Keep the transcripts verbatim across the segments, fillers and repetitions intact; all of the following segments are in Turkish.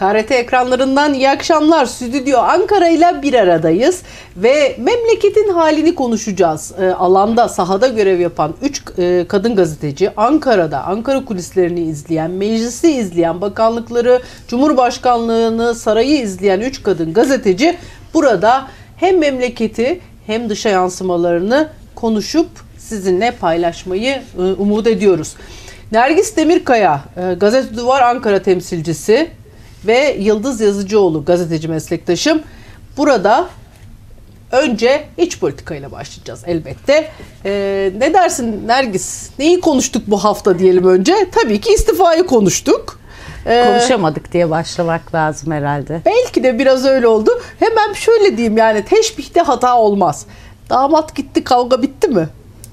K R T ekranlarından iyi akşamlar. Stüdyo Ankara ile bir aradayız ve memleketin halini konuşacağız. E, alanda, sahada görev yapan üç e, kadın gazeteci, Ankara'da, Ankara kulislerini izleyen, meclisi izleyen, bakanlıkları, Cumhurbaşkanlığını, sarayı izleyen üç kadın gazeteci burada hem memleketi hem dışa yansımalarını konuşup sizinle paylaşmayı e, umut ediyoruz. Nergis Demirkaya, e, Gazete Duvar Ankara temsilcisi ve Yıldız Yazıcıoğlu gazeteci meslektaşım. Burada önce iç politikayla başlayacağız elbette. E, ne dersin Nergis? Neyi konuştuk bu hafta diyelim önce? Tabii ki istifayı konuştuk. Konuşamadık diye başlamak lazım herhalde. Belki de biraz öyle oldu. Hemen şöyle diyeyim, yani teşbihte hata olmaz. Damat gitti, kavga bitti mi?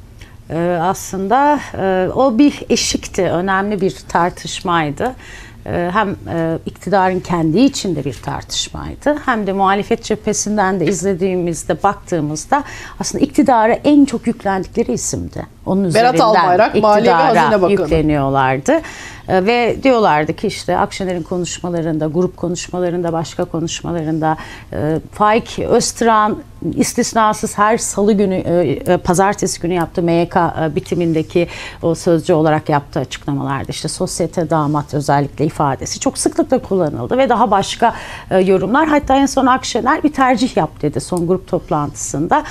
Ee, aslında e, o bir eşikti, önemli bir tartışmaydı. Ee, hem e, iktidarın kendi içinde bir tartışmaydı, hem de muhalefet cephesinden de izlediğimizde, baktığımızda aslında iktidara en çok yüklendikleri isimdi. Onun üzerinden Berat Albayrak, Maliye ve Hazine Bakanı yükleniyorlardı. Ve diyorlardı ki işte Akşener'in konuşmalarında, grup konuşmalarında, başka konuşmalarında, e, Faik Öztürk'ün istisnasız her salı günü, e, pazartesi günü yaptığı M Y K e, bitimindeki o sözcü olarak yaptığı açıklamalarda işte sosyete damat özellikle ifadesi çok sıklıkla kullanıldı ve daha başka e, yorumlar. Hatta en son Akşener bir tercih yap dedi son grup toplantısında.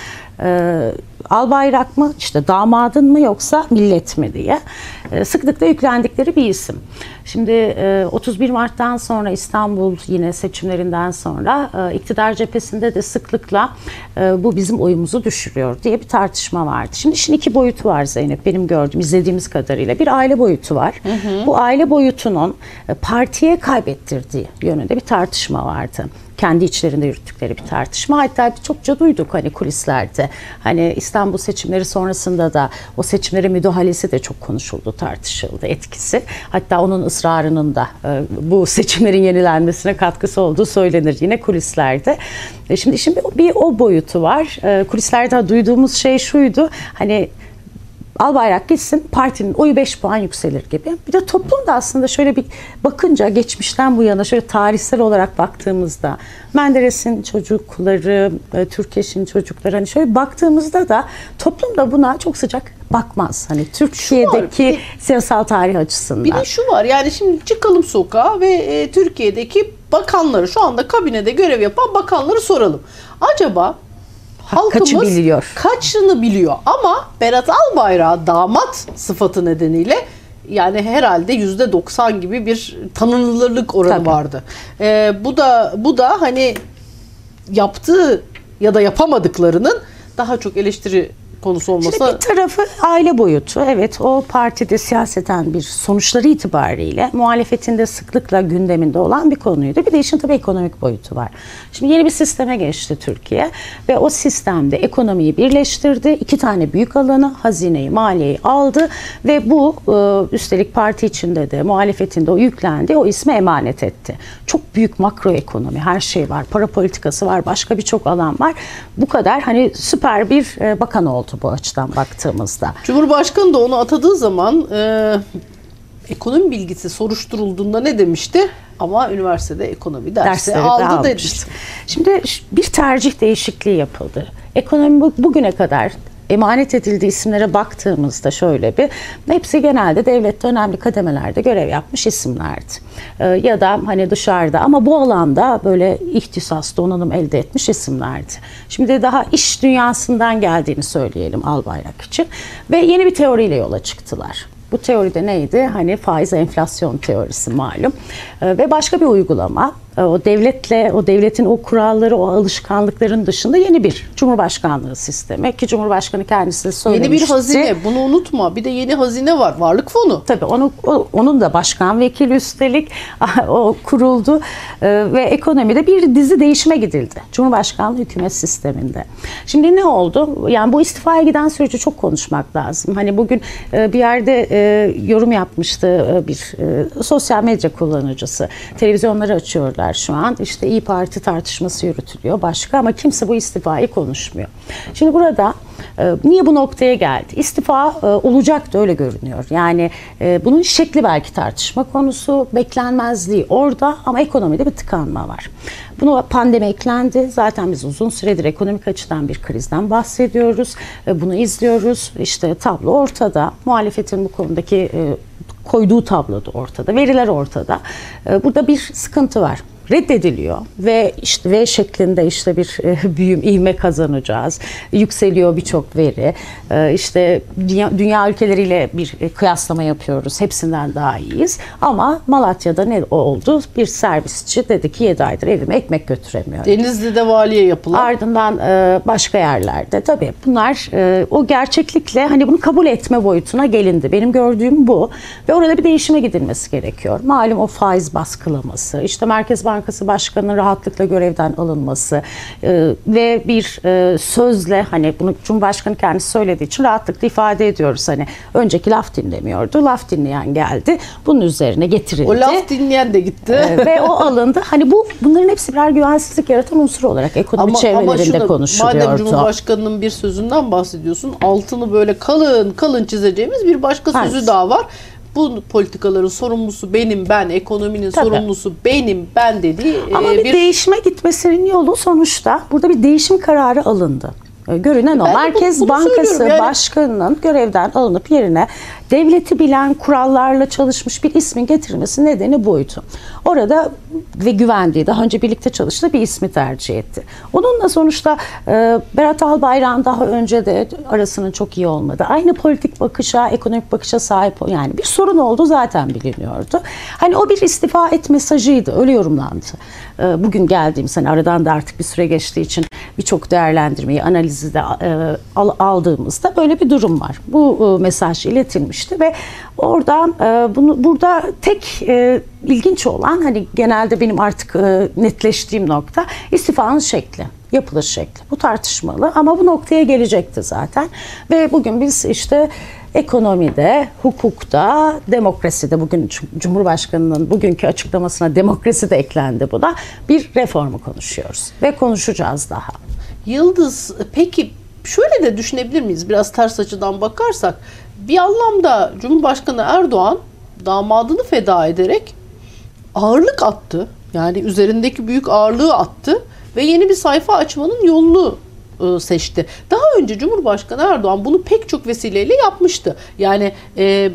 E, Albayrak mı, işte damadın mı yoksa millet mi diye e, sıklıkla yüklendikleri bir isim. Şimdi e, otuz bir Mart'tan sonra İstanbul yine seçimlerinden sonra e, iktidar cephesinde de sıklıkla e, bu bizim oyumuzu düşürüyor diye bir tartışma vardı. Şimdi işin iki boyutu var Zeynep, benim gördüğüm, izlediğimiz kadarıyla. Bir aile boyutu var. Hı hı. Bu aile boyutunun e, partiye kaybettirdiği yönünde bir tartışma vardı. Kendi içlerinde yürüttükleri bir tartışma. Hatta çokça duyduk hani kulislerde. Hani İstanbul seçimleri sonrasında da o seçimlere müdahalesi de çok konuşuldu, tartışıldı, etkisi. Hatta onun ısrarının da e, bu seçimlerin yenilenmesine katkısı olduğu söylenir yine kulislerde. E şimdi işin bir, bir o boyutu var. E, kulislerde duyduğumuz şey şuydu. Hani Albayrak gitsin, partinin oyu beş puan yükselir gibi. Bir de toplumda aslında şöyle bir bakınca, geçmişten bu yana şöyle tarihsel olarak baktığımızda, Menderes'in çocukları, Türkeş'in çocukları, hani şöyle baktığımızda da toplum da buna çok sıcak bakmaz. Hani Türkiye'deki var, siyasal tarih açısından. Bir de şu var, yani şimdi çıkalım sokağa ve e, Türkiye'deki bakanları, şu anda kabinede görev yapan bakanları soralım. Acaba halkımız kaçı biliyor? Kaçını biliyor? Ama Berat Albayrak damat sıfatı nedeniyle yani herhalde yüzde doksan gibi bir tanınırlık oranı Tabii. vardı. Ee, bu da bu da hani yaptığı ya da yapamadıklarının daha çok eleştiri konusu olması. Şimdi bir tarafı aile boyutu. Evet, o partide siyaseten bir sonuçları itibariyle muhalefetinde sıklıkla gündeminde olan bir konuydu. Bir de işin tabii ekonomik boyutu var. Şimdi yeni bir sisteme geçti Türkiye ve o sistemde ekonomiyi birleştirdi. İki tane büyük alanı, hazineyi, maliyeyi aldı ve bu üstelik parti içinde de muhalefetinde o yüklendi, o isme emanet etti. Çok büyük makro ekonomi, her şey var. Para politikası var, başka birçok alan var. Bu kadar hani süper bir bakan oldu bu açıdan baktığımızda. Cumhurbaşkanı da onu atadığı zaman e, ekonomi bilgisi soruşturulduğunda ne demişti? Ama üniversitede ekonomi dersi Dersleri aldı demişti. Şimdi bir tercih değişikliği yapıldı. Ekonomi bugüne kadar emanet edildiği isimlere baktığımızda şöyle bir, hepsi genelde devlette önemli kademelerde görev yapmış isimlerdi. Ee, ya da hani dışarıda ama bu alanda böyle ihtisas, donanım elde etmiş isimlerdi. Şimdi daha iş dünyasından geldiğini söyleyelim Albayrak için ve yeni bir teoriyle yola çıktılar. Bu teoride neydi? Hani faiz enflasyon teorisi malum. Ee, ve başka bir uygulama. O devletle, o devletin o kuralları, o alışkanlıkların dışında yeni bir Cumhurbaşkanlığı sistemi ki Cumhurbaşkanı kendisi söylemişti. Yeni bir hazine, bunu unutma. Bir de yeni hazine var, varlık fonu. Tabii onu, o, onun da başkan vekili üstelik o kuruldu ee, ve ekonomide bir dizi değişime gidildi. Cumhurbaşkanlığı hükümet sisteminde. Şimdi ne oldu? Yani bu istifaya giden süreci çok konuşmak lazım. Hani bugün e, bir yerde e, yorum yapmıştı e, bir e, sosyal medya kullanıcısı. Televizyonları açıyorlar. kadar şu an işte İYİ Parti tartışması yürütülüyor başka ama kimse bu istifayı konuşmuyor. Şimdi burada e, niye bu noktaya geldi? İstifa e, olacaktı öyle görünüyor. Yani e, bunun şekli belki tartışma konusu, beklenmezliği orada ama ekonomide bir tıkanma var. Bunu pandemi eklendi. Zaten biz uzun süredir ekonomik açıdan bir krizden bahsediyoruz. E, bunu izliyoruz. İşte tablo ortada. Muhalefetin bu konudaki e, koyduğu tablo da ortada. Veriler ortada. E, burada bir sıkıntı var. Reddediliyor ve işte V şeklinde işte bir e, büyüm, ivme kazanacağız. Yükseliyor birçok veri. E, işte dünya, dünya ülkeleriyle bir e, kıyaslama yapıyoruz. Hepsinden daha iyiyiz. Ama Malatya'da ne oldu? Bir servisçi dedi ki yedi aydır evime ekmek götüremiyorum. Denizli'de valiye yapılan. Ardından e, başka yerlerde tabii bunlar e, o gerçeklikle hani bunu kabul etme boyutuna gelindi. Benim gördüğüm bu ve orada bir değişime gidilmesi gerekiyor. Malum o faiz baskılaması, işte Merkez Bankası Bankası Başkanı'nın rahatlıkla görevden alınması e, ve bir e, sözle hani bunu Cumhurbaşkanı kendisi söylediği için rahatlıkla ifade ediyoruz. Hani önceki laf dinlemiyordu. Laf dinleyen geldi. Bunun üzerine getirildi. O laf dinleyen de gitti. E, ve o alındı. Hani bu bunların hepsi birer güvensizlik yaratan unsur olarak ekonomi ama, çevrelerinde ama konuşuluyordu. Madem Cumhurbaşkanı'nın bir sözünden bahsediyorsun, altını böyle kalın kalın çizeceğimiz bir başka sözü evet. daha var. Bu politikaların sorumlusu benim, ben, ekonominin Tabii. sorumlusu benim, ben dediği ama e, bir, bir değişime gitmesinin yolu sonuçta burada bir değişim kararı alındı. Görünen o. Ben Merkez bu, Bankası yani. Başkanı'nın görevden alınıp yerine devleti bilen, kurallarla çalışmış bir ismin getirilmesi nedeni buydu. Orada ve güvendiği, daha önce birlikte çalıştığı bir ismi tercih etti. Onunla sonuçta e, Berat Albayrak'ın daha önce de arasının çok iyi olmadı. Aynı politik bakışa, ekonomik bakışa sahip, yani bir sorun oldu zaten biliniyordu. Hani o bir istifa et mesajıydı, öyle yorumlandı. E, bugün geldiğimiz, hani aradan da artık bir süre geçtiği için birçok değerlendirmeyi, analizi de e, aldığımızda böyle bir durum var. Bu e, mesaj iletilmişti ve oradan e, bunu burada tek e, ilginç olan, hani genelde benim artık e, netleştiğim nokta istifanın şekli, yapılış şekli. Bu tartışmalı ama bu noktaya gelecekti zaten ve bugün biz işte ekonomide, hukukta, demokraside, bugün Cumhurbaşkanı'nın bugünkü açıklamasına demokrasi de eklendi buna, bir reformu konuşuyoruz ve konuşacağız daha. Yıldız, peki şöyle de düşünebilir miyiz? Biraz ters açıdan bakarsak, bir anlamda Cumhurbaşkanı Erdoğan damadını feda ederek ağırlık attı. Yani üzerindeki büyük ağırlığı attı ve yeni bir sayfa açmanın yolunu e, seçti. Daha önce Cumhurbaşkanı Erdoğan bunu pek çok vesileyle yapmıştı. Yani e,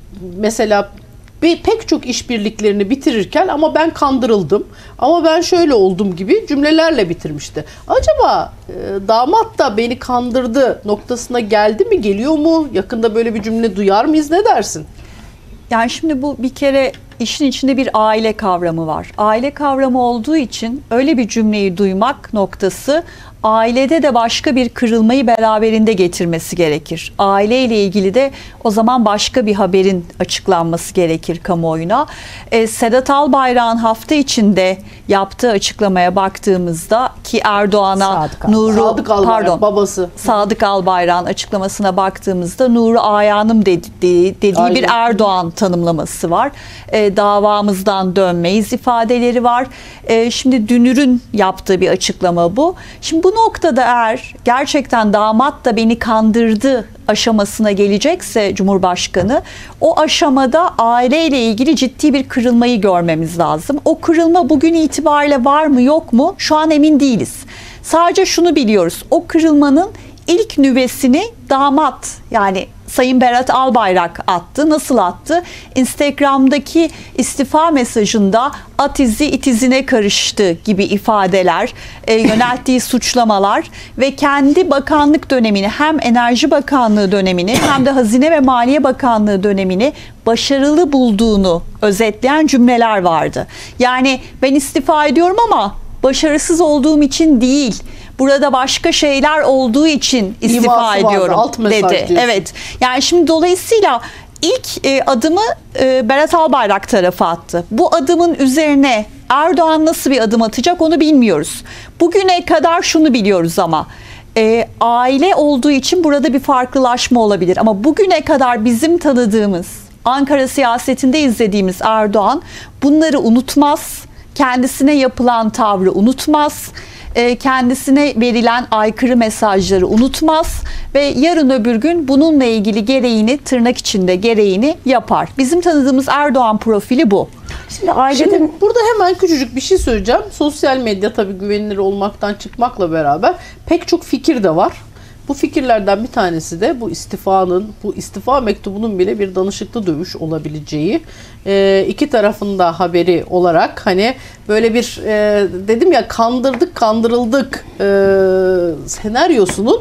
mesela pek çok işbirliklerini bitirirken ama ben kandırıldım, ama ben şöyle oldum gibi cümlelerle bitirmişti. Acaba e, damat da beni kandırdı noktasına geldi mi, geliyor mu? Yakında böyle bir cümle duyar mıyız? Ne dersin? Yani şimdi bu bir kere işin içinde bir aile kavramı var. Aile kavramı olduğu için öyle bir cümleyi duymak noktası ailede de başka bir kırılmayı beraberinde getirmesi gerekir. Aileyle ilgili de o zaman başka bir haberin açıklanması gerekir kamuoyuna. E, Sedat Albayrak'ın hafta içinde yaptığı açıklamaya baktığımızda ki Erdoğan'a Nuru Sadık Albayrak, pardon babası Sadık Albayrak'ın açıklamasına baktığımızda Nuru Ayanım dediği, dediği bir Erdoğan tanımlaması var. E, davamızdan dönmeyiz ifadeleri var. E, şimdi Dünür'ün yaptığı bir açıklama bu. Şimdi bu noktada eğer gerçekten damat da beni kandırdı aşamasına gelecekse Cumhurbaşkanı, o aşamada aileyle ilgili ciddi bir kırılmayı görmemiz lazım. O kırılma bugün itibariyle var mı yok mu? Şu an emin değiliz. Sadece şunu biliyoruz. O kırılmanın ilk nüvesini damat, yani Sayın Berat Albayrak attı. Nasıl attı? Instagram'daki istifa mesajında at izi it izine karıştı gibi ifadeler, e, yönelttiği suçlamalar ve kendi bakanlık dönemini, hem Enerji Bakanlığı dönemini hem de Hazine ve Maliye Bakanlığı dönemini başarılı bulduğunu özetleyen cümleler vardı. Yani ben istifa ediyorum ama başarısız olduğum için değil, burada başka şeyler olduğu için istifa İması ediyorum vardı, dedi. Evet. Yani şimdi dolayısıyla ilk e, adımı e, Berat Albayrak tarafı attı. Bu adımın üzerine Erdoğan nasıl bir adım atacak onu bilmiyoruz. Bugüne kadar şunu biliyoruz ama e, aile olduğu için burada bir farklılaşma olabilir. Ama bugüne kadar bizim tanıdığımız, Ankara siyasetinde izlediğimiz Erdoğan bunları unutmaz. kendisine yapılan tavrı unutmaz, kendisine verilen aykırı mesajları unutmaz ve yarın öbür gün bununla ilgili gereğini, tırnak içinde gereğini yapar. Bizim tanıdığımız Erdoğan profili bu. Şimdi aileden... Şimdi burada hemen küçücük bir şey söyleyeceğim. Sosyal medya tabii güvenilir olmaktan çıkmakla beraber pek çok fikir de var. Bu fikirlerden bir tanesi de bu istifanın, bu istifa mektubunun bile bir danışıklı dövüş olabileceği. E, iki tarafında haberi olarak hani böyle bir e, dedim ya kandırdık kandırıldık e, senaryosunun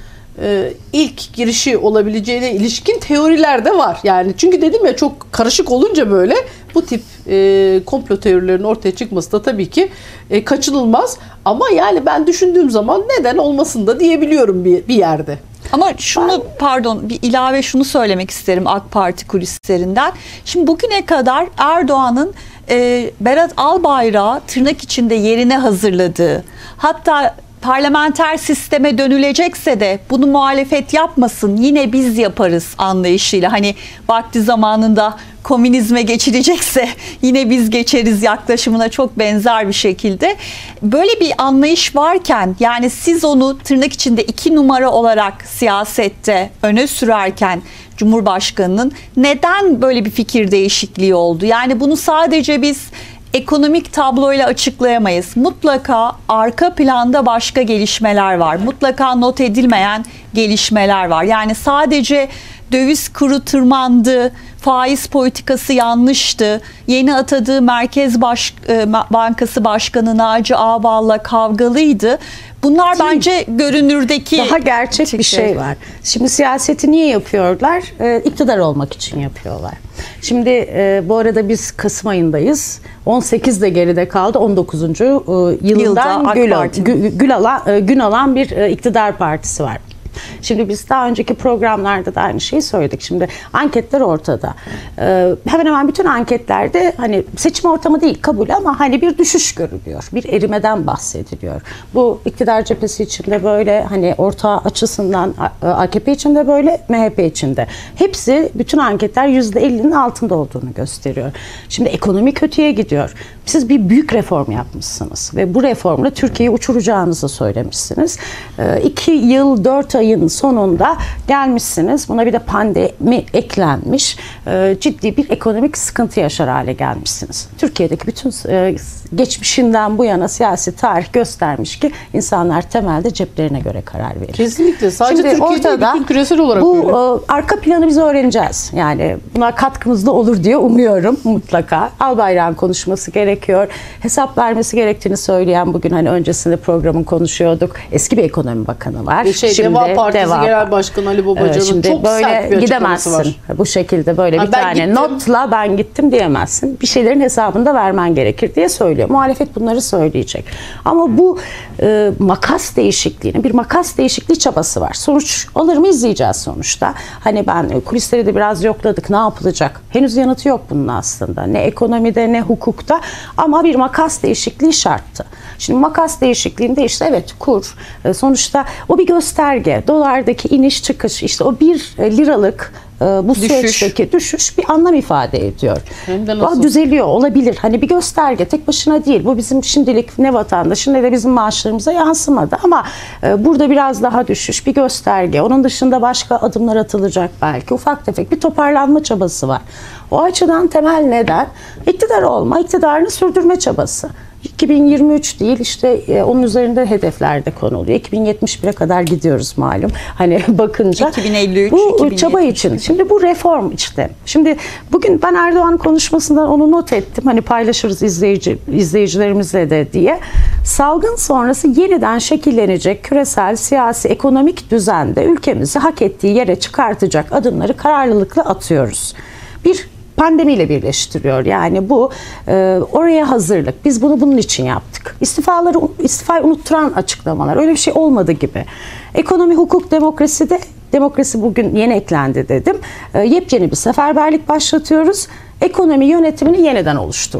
e, ilk girişi olabileceğine ilişkin teoriler de var. Yani çünkü dedim ya çok karışık olunca böyle bu tip e, komplo teorilerinin ortaya çıkması da tabii ki e, kaçınılmaz. Ama yani ben düşündüğüm zaman neden olmasın da diyebiliyorum bir, bir yerde. Ama şunu ben... pardon bir ilave şunu söylemek isterim AK Parti kulislerinden. Şimdi bugüne kadar Erdoğan'ın e, Berat Albayrak'ı tırnak içinde yerine hazırladığı, hatta parlamenter sisteme dönülecekse de bunu muhalefet yapmasın, yine biz yaparız anlayışıyla. Hani vakti zamanında komünizme geçilecekse yine biz geçeriz yaklaşımına çok benzer bir şekilde. Böyle bir anlayış varken, yani siz onu tırnak içinde iki numara olarak siyasette öne sürerken Cumhurbaşkanı'nın neden böyle bir fikir değişikliği oldu? Yani bunu sadece biz ekonomik tabloyla açıklayamayız. Mutlaka arka planda başka gelişmeler var. Mutlaka not edilmeyen gelişmeler var. Yani sadece döviz kuru tırmandı, faiz politikası yanlıştı, yeni atadığı Merkez Baş, Bankası Başkanı Naci Ağbal'la kavgalıydı. Bunlar Değil. bence görünürdeki... Daha gerçek bir şey var. Şimdi siyaseti niye yapıyorlar? Ee, iktidar olmak için yapıyorlar. Şimdi e, bu arada biz Kasım ayındayız. on sekiz de geride kaldı. on dokuzuncu E, yılından gül, gül, gül alan, e, gün alan bir e, iktidar partisi var. Şimdi biz daha önceki programlarda da aynı şeyi söyledik. Şimdi anketler ortada. Ee, hemen hemen bütün anketlerde hani seçim ortamı değil kabul ama hani bir düşüş görülüyor. Bir erimeden bahsediliyor. Bu iktidar cephesi içinde böyle, hani ortağı açısından A K P içinde böyle, M H P içinde. Hepsi, bütün anketler yüzde ellinin altında olduğunu gösteriyor. Şimdi ekonomi kötüye gidiyor. Siz bir büyük reform yapmışsınız ve bu reformla Türkiye'yi uçuracağınızı söylemişsiniz. Ee, iki yıl dört ayın sonunda gelmişsiniz. Buna bir de pandemi eklenmiş. Ee, ciddi bir ekonomik sıkıntı yaşar hale gelmişsiniz. Türkiye'deki bütün e, geçmişinden bu yana siyasi tarih göstermiş ki insanlar temelde ceplerine göre karar verir. Kesinlikle. Sadece Şimdi Türkiye'de ortada, bütün küresel olarak bu böyle. E, arka planı biz öğreneceğiz. Yani buna katkımız da olur diye umuyorum mutlaka. Albayrak'ın konuşması gerekiyor. Hesap vermesi gerektiğini söyleyen, bugün hani öncesinde programın konuşuyorduk. Eski bir ekonomi bakanı var. Bir şey, Şimdi Deva Partisi Deva. Genel Başkanı Ali Babacan'ın Şimdi çok böyle sert bir açıklaması var. gidemezsin. Bu şekilde böyle ha, bir tane gittim. notla ben gittim diyemezsin. Bir şeylerin hesabını da vermen gerekir diye söylüyor. Muhalefet bunları söyleyecek. Ama bu e, makas değişikliğinin bir makas değişikliği çabası var. Sonuç alır mı izleyeceğiz sonuçta. Hani ben kulisleri de biraz yokladık. Ne yapılacak? Henüz yanıtı yok bunun aslında. Ne ekonomide ne hukukta. Ama bir makas değişikliği şarttı. Şimdi makas değişikliğinde işte evet kur. E, sonuçta o bir gösterge. Dolardaki iniş çıkış, işte o bir liralık e, bu düşüş. süreçteki düşüş bir anlam ifade ediyor. Hem de nasıl? Düzeliyor olabilir. Hani bir gösterge, tek başına değil. Bu bizim şimdilik ne vatandaşın ne de bizim maaşlarımıza yansımadı. Ama e, burada biraz daha düşüş, bir gösterge. Onun dışında başka adımlar atılacak belki. Ufak tefek bir toparlanma çabası var. O açıdan temel neden? İktidar olma, iktidarını sürdürme çabası. iki bin yirmi üç değil, işte e, onun üzerinde hedefler de konuluyor. iki bin yetmiş bire kadar gidiyoruz malum. Hani bakınca iki bin elli üç, bu iki bin yetmiş çaba için. Şimdi bu reform işte. Şimdi bugün ben Erdoğan konuşmasından onu not ettim. Hani paylaşırız izleyici izleyicilerimizle de diye. Salgın sonrası yeniden şekillenecek küresel, siyasi, ekonomik düzende ülkemizi hak ettiği yere çıkartacak adımları kararlılıkla atıyoruz. Bir pandemiyle birleştiriyor. Yani bu e, oraya hazırlık. Biz bunu bunun için yaptık. İstifaları, istifayı unutturan açıklamalar. Öyle bir şey olmadı gibi. Ekonomi, hukuk, demokrasi de, demokrasi bugün yeni eklendi dedim. E, yepyeni bir seferberlik başlatıyoruz. Ekonomi yönetimini yeniden oluşturduk.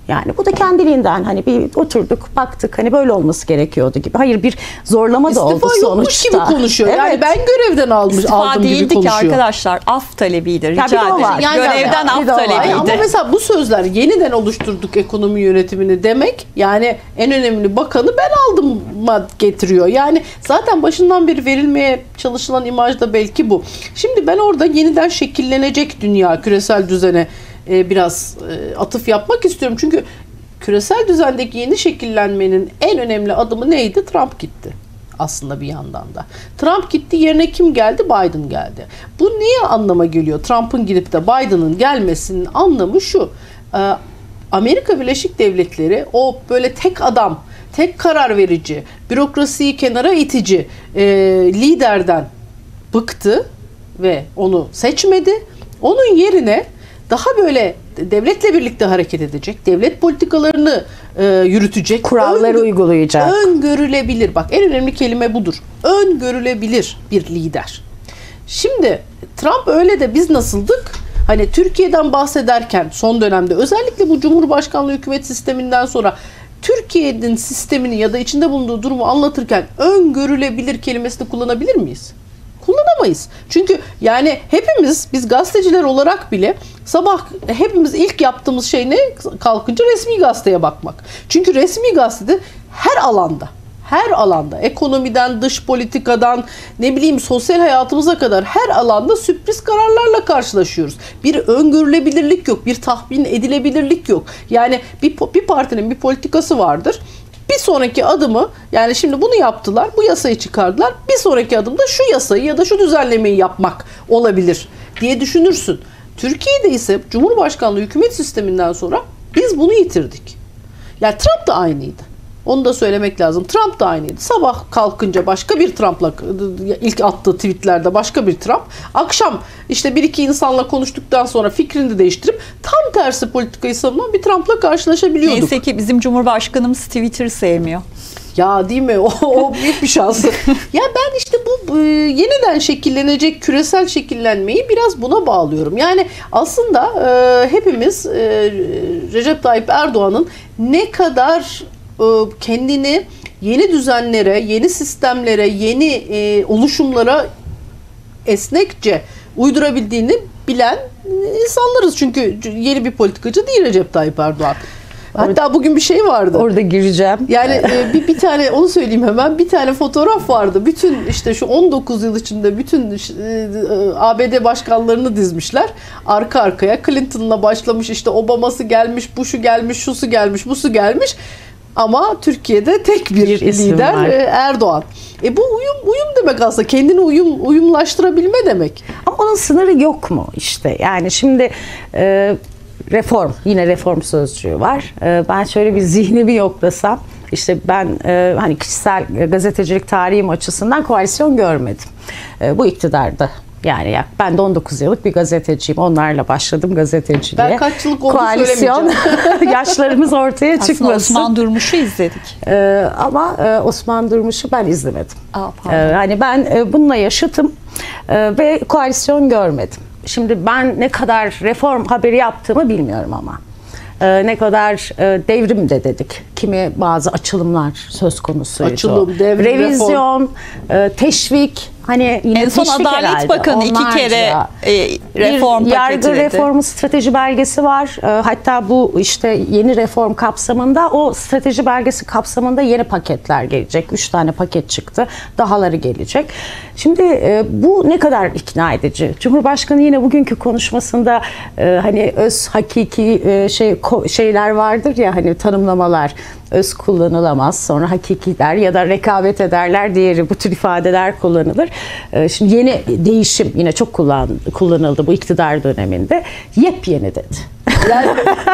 Yani bu da kendiliğinden hani bir oturduk baktık hani böyle olması gerekiyordu gibi. Hayır bir zorlama da oldu İstifa yokmuş sonuçta. gibi konuşuyor. Yani Evet. ben görevden almış, İstifa aldım gibi değildi konuşuyor. ki arkadaşlar, af talebiydi. Ya bir Rica de o var. ederim. Yani Görevden bir af de o var. talebiydi. Ama mesela bu sözler yeniden oluşturduk ekonomi yönetimini demek, yani en önemli bakanı ben aldım getiriyor. Yani zaten başından beri verilmeye çalışılan imaj da belki bu. Şimdi ben orada yeniden şekillenecek dünya, küresel düzene e, biraz e, atıf yapmak istiyorum. Çünkü küresel düzendeki yeni şekillenmenin en önemli adımı neydi? Trump gitti. Aslında bir yandan da. Trump gitti, yerine kim geldi? Biden geldi. Bu niye anlama geliyor? Trump'ın gidip de Biden'ın gelmesinin anlamı şu. Amerika Birleşik Devletleri o böyle tek adam, tek karar verici, bürokrasiyi kenara itici e, liderden bıktı ve onu seçmedi. Onun yerine daha böyle devletle birlikte hareket edecek, devlet politikalarını e, yürütecek, kuralları öngö- uygulayacak. Öngörülebilir. Bak en önemli kelime budur. Öngörülebilir bir lider. Şimdi Trump öyle de biz nasıldık? Hani Türkiye'den bahsederken son dönemde özellikle bu Cumhurbaşkanlığı hükümet sisteminden sonra Türkiye'nin sistemini ya da içinde bulunduğu durumu anlatırken öngörülebilir kelimesini kullanabilir miyiz? Kullanamayız. Çünkü yani hepimiz, biz gazeteciler olarak bile sabah hepimiz ilk yaptığımız şey ne? Kalkınca resmi gazeteye bakmak. Çünkü resmi gazetede her alanda, her alanda, ekonomiden, dış politikadan, ne bileyim sosyal hayatımıza kadar her alanda sürpriz kararlarla karşılaşıyoruz. Bir öngörülebilirlik yok, bir tahmin edilebilirlik yok. Yani bir, bir partinin bir politikası vardır. Bir sonraki adımı, yani şimdi bunu yaptılar, bu yasayı çıkardılar. Bir sonraki adımda şu yasayı ya da şu düzenlemeyi yapmak olabilir diye düşünürsün. Türkiye'de ise Cumhurbaşkanlığı hükümet sisteminden sonra biz bunu yitirdik. Yani Trump da aynıydı. Onu da söylemek lazım. Trump da aynıydı. Sabah kalkınca başka bir Trump'la, ilk attığı tweetlerde başka bir Trump. Akşam işte bir iki insanla konuştuktan sonra fikrini değiştirip tam tersi politikayı savunan bir Trump'la karşılaşabiliyorduk. Neyse ki bizim Cumhurbaşkanımız Twitter'ı sevmiyor. Ya değil mi? O, o büyük bir şans. Ya ben işte bu e, yeniden şekillenecek küresel şekillenmeyi biraz buna bağlıyorum. Yani aslında e, hepimiz e, Recep Tayyip Erdoğan'ın ne kadar e, kendini yeni düzenlere, yeni sistemlere, yeni e, oluşumlara esnekçe uydurabildiğini bilen insanlarız. Çünkü yeni bir politikacı değil Recep Tayyip Erdoğan. Hatta bugün bir şey vardı. Orada gireceğim. Yani e, bir, bir tane onu söyleyeyim hemen. Bir tane fotoğraf vardı. Bütün işte şu on dokuz yıl içinde bütün e, A B D başkanlarını dizmişler. Arka arkaya Clinton'la başlamış, işte Obama'sı gelmiş, Bush'u gelmiş, şusu gelmiş, busu gelmiş. Ama Türkiye'de tek bir, Bir isim lider var. e, Erdoğan. E bu uyum uyum demek aslında. Kendini uyum uyumlaştırabilme demek. Ama onun sınırı yok mu işte? Yani şimdi e, reform, yine reform sözcüğü var. E, ben şöyle bir zihni bir yoklasam, işte ben e, hani kişisel gazetecilik tarihim açısından koalisyon görmedim. E, bu iktidarda. Yani ya, ben de on dokuz yıllık bir gazeteciyim. Onlarla başladım gazeteciliğe. Ben kaç yıllık oldu koalisyon, yaşlarımız ortaya Aslında çıkmasın. Osman Durmuş'u izledik. Ee, ama e, Osman Durmuş'u ben izlemedim. Aa, pardon. Ee, hani ben e, bununla yaşıtım e, ve koalisyon görmedim. Şimdi ben ne kadar reform haberi yaptığımı bilmiyorum ama. Ee, ne kadar e, devrim de dedik. Kimi bazı açılımlar söz konusuydu. Açılım, devrim, revizyon, e, teşvik. Hani yine En son teşvik Adalet herhalde. Bakanı iki Onlarca. kere e, reform bir yargı paketledi. reformu strateji belgesi var. E, hatta bu işte yeni reform kapsamında, o strateji belgesi kapsamında yeni paketler gelecek. Üç tane paket çıktı. Dahaları gelecek. Şimdi e, bu ne kadar ikna edici? Cumhurbaşkanı yine bugünkü konuşmasında e, hani öz hakiki e, şey ko, şeyler vardır ya, hani tanımlamalar. Öz kullanılamaz, sonra hakiki der ya da rekabet ederler, diğeri, bu tür ifadeler kullanılır. Ee, şimdi yeni değişim yine çok kullan, kullanıldı bu iktidar döneminde. Yepyeni dedi. Yani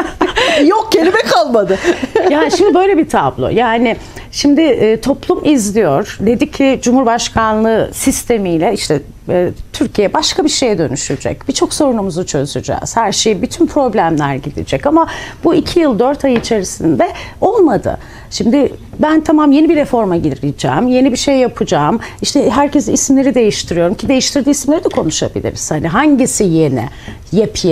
yok kelime kalmadı. Yani şimdi böyle bir tablo. Yani şimdi e, toplum izliyor. Dedi ki Cumhurbaşkanlığı sistemiyle işte e, Türkiye başka bir şeye dönüşecek. Birçok sorunumuzu çözeceğiz. Her şey, bütün problemler gidecek. Ama bu iki yıl dört ay içerisinde olmadı. Şimdi ben tamam yeni bir reforma gireceğim, yeni bir şey yapacağım. İşte herkes isimleri değiştiriyorum ki değiştirdiği isimleri de konuşabiliriz. Hani hangisi yeni, yepyeni?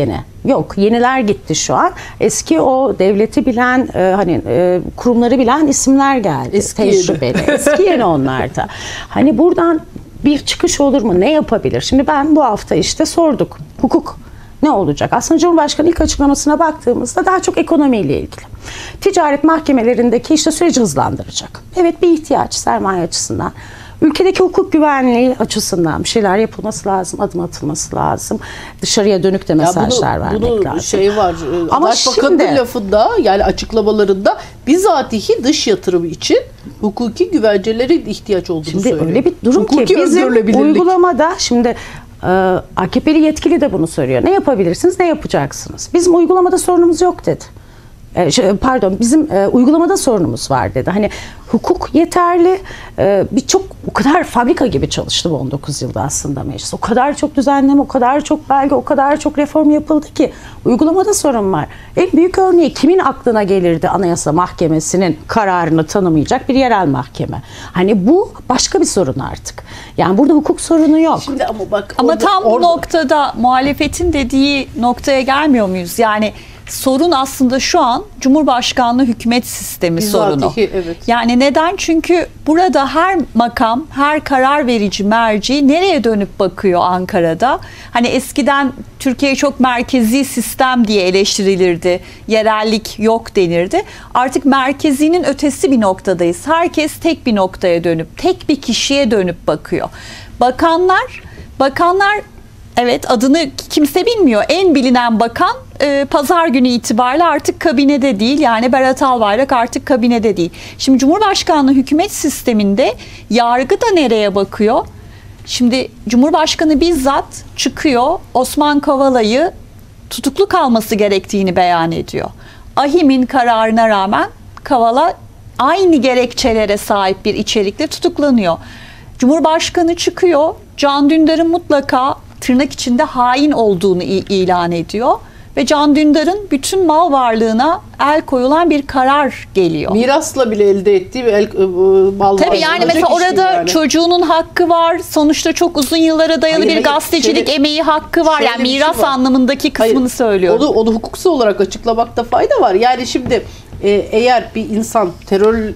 yok. Yeniler gitti şu an. Eski o devleti bilen, e, hani e, kurumları bilen isimler geldi. Eski Tecrübeli. yeni. Eski yeni onlar da. Hani buradan bir çıkış olur mu? Ne yapabilir? Şimdi ben bu hafta işte sorduk. Hukuk ne olacak? Aslında Cumhurbaşkanı ilk açıklamasına baktığımızda daha çok ekonomiyle ilgili. Ticaret mahkemelerindeki işte süreci hızlandıracak. Evet, bir ihtiyaç sermaye açısından. Ülkedeki hukuk güvenliği açısından bir şeyler yapılması lazım, adım atılması lazım. Dışarıya dönük de mesajlar ya bunu, vermek bunu lazım. şey var. Ama Başbakanın şimdi, lafında, yani açıklamalarında bizatihi dış yatırımı için hukuki güvencelere ihtiyaç olduğunu şimdi söylüyor. öyle bir durum Hukuki ki bizim öngörülebilirlik. uygulamada şimdi e, A K P'li yetkili de bunu söylüyor. Ne yapabilirsiniz, ne yapacaksınız? Bizim uygulamada sorunumuz yok dedi. E, şey, pardon, bizim e, uygulamada sorunumuz var dedi. Hani hukuk yeterli. E, Birçok o kadar fabrika gibi çalıştı bu on dokuz yılda aslında meclis. O kadar çok düzenleme, o kadar çok belge, o kadar çok reform yapıldı ki uygulamada sorun var. En büyük örneği kimin aklına gelirdi Anayasa Mahkemesi'nin kararını tanımayacak bir yerel mahkeme? Hani bu başka bir sorun artık. Yani burada hukuk sorunu yok. Şimdi ama bak Ama orada- tam bu orada- noktada muhalefetin dediği noktaya gelmiyor muyuz? Yani sorun aslında şu an Cumhurbaşkanlığı hükümet sistemi Bizatihi, sorunu. evet. Yani neden? Çünkü burada her makam, her karar verici merci nereye dönüp bakıyor Ankara'da? Hani eskiden Türkiye çok merkezi sistem diye eleştirilirdi. Yerellik yok denirdi. Artık merkezinin ötesi bir noktadayız. Herkes tek bir noktaya dönüp, tek bir kişiye dönüp bakıyor. Bakanlar, bakanlar evet adını kimse bilmiyor. En bilinen bakan e, pazar günü itibariyle artık kabinede değil. Yani Berat Albayrak artık kabinede değil. Şimdi Cumhurbaşkanlığı hükümet sisteminde yargı da nereye bakıyor? Şimdi Cumhurbaşkanı bizzat çıkıyor, Osman Kavala'yı tutuklu kalması gerektiğini beyan ediyor. AİHM'in kararına rağmen Kavala aynı gerekçelere sahip bir içerikle tutuklanıyor. Cumhurbaşkanı çıkıyor, Can Dündar'ın mutlaka tırnak içinde hain olduğunu ilan ediyor ve Can Dündar'ın bütün mal varlığına el koyulan bir karar geliyor. Mirasla bile elde ettiği bir el, e, mal Tabii var. yani Olacak mesela iş değil orada yani. çocuğunun hakkı var. Sonuçta çok uzun yıllara dayalı Hayır, bir hayır, gazetecilik şöyle- emeği hakkı var. şöyle Yani bir şey miras var. anlamındaki kısmını Hayır, söylüyorum. Onu, onu hukuksal olarak açıklamakta fayda var. Yani şimdi e, eğer bir insan terör e,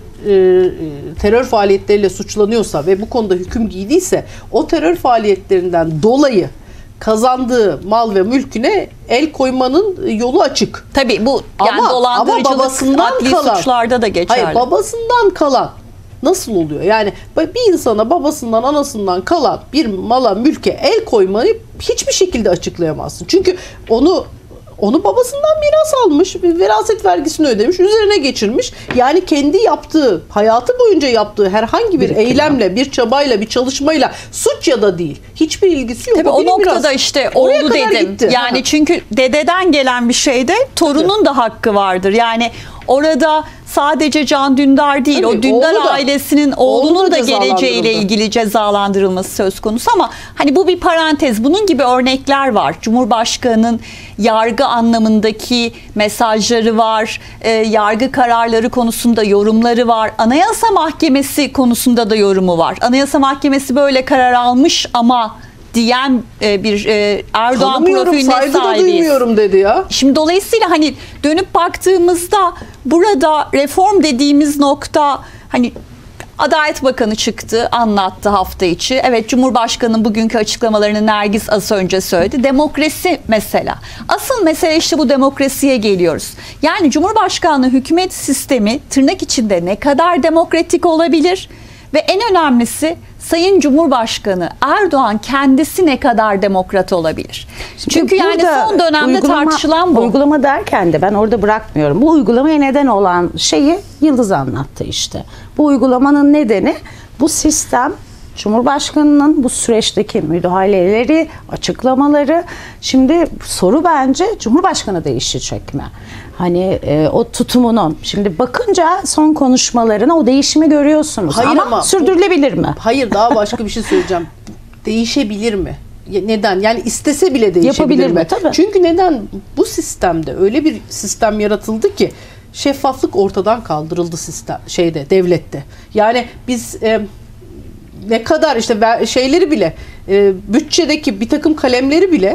terör faaliyetleriyle suçlanıyorsa ve bu konuda hüküm giydiyse o terör faaliyetlerinden dolayı kazandığı mal ve mülküne el koymanın yolu açık. Tabii bu yani Ama- ama dolandırıcılık babasından adli kalan- suçlarda da geçerli. Hayır, babasından kalan nasıl oluyor? Yani bir insana babasından, anasından kalan bir mala, mülke el koymayı hiçbir şekilde açıklayamazsın. Çünkü onu onu babasından miras almış, bir veraset vergisini ödemiş, üzerine geçirmiş. Yani kendi yaptığı, hayatı boyunca yaptığı herhangi bir Birikim. eylemle, bir çabayla, bir çalışmayla, suç ya da değil, hiçbir ilgisi yok. Tabii O o bir noktada miras. işte Oraya oğlu kadar dedim. gitti. Yani Ha. çünkü dededen gelen bir şeyde torunun da hakkı vardır. Yani orada sadece Can Dündar değil, Tabii, o Dündar oğlu da- ailesinin oğlu oğlunun da da geleceğiyle cezalandırıldı. ilgili cezalandırılması söz konusu ama hani bu bir parantez. Bunun gibi örnekler var. Cumhurbaşkanının yargı anlamındaki mesajları var. E, yargı kararları konusunda yorumları var. Anayasa Mahkemesi konusunda da yorumu var. Anayasa Mahkemesi böyle karar almış ama diyen e, bir e, Erdoğan Tanımıyorum, profiline saygı da sahibiz. duymuyorum dedi ya. Şimdi dolayısıyla hani dönüp baktığımızda burada reform dediğimiz nokta hani Adalet Bakanı çıktı, anlattı hafta içi. Evet, Cumhurbaşkanı'nın bugünkü açıklamalarını Nergis az önce söyledi. Demokrasi mesela. Asıl mesele işte bu demokrasiye geliyoruz. Yani Cumhurbaşkanlığı hükümet sistemi tırnak içinde ne kadar demokratik olabilir? Ve en önemlisi Sayın Cumhurbaşkanı Erdoğan kendisi ne kadar demokrat olabilir? Çünkü yani burada son dönemde uygulama- tartışılan bu. Uygulama derken de ben orada bırakmıyorum. Bu uygulamaya neden olan şeyi Yıldız anlattı işte. Bu uygulamanın nedeni bu sistem, Cumhurbaşkanı'nın bu süreçteki müdahaleleri, açıklamaları. Şimdi soru bence Cumhurbaşkanı değişecek mi? Hani e, o tutumunun. Şimdi bakınca son konuşmalarına o değişimi görüyorsunuz. Hayır ama, ama sürdürülebilir mi? Hayır, daha başka bir şey söyleyeceğim. Değişebilir mi? Ya- Neden? Yani istese bile değişebilir Yapabilir mi? mi? Tabii. Çünkü neden? Bu sistemde öyle bir sistem yaratıldı ki şeffaflık ortadan kaldırıldı sistem şeyde, devlette. Yani biz e, ne kadar işte ver- şeyleri bile e, bütçedeki bir takım kalemleri bile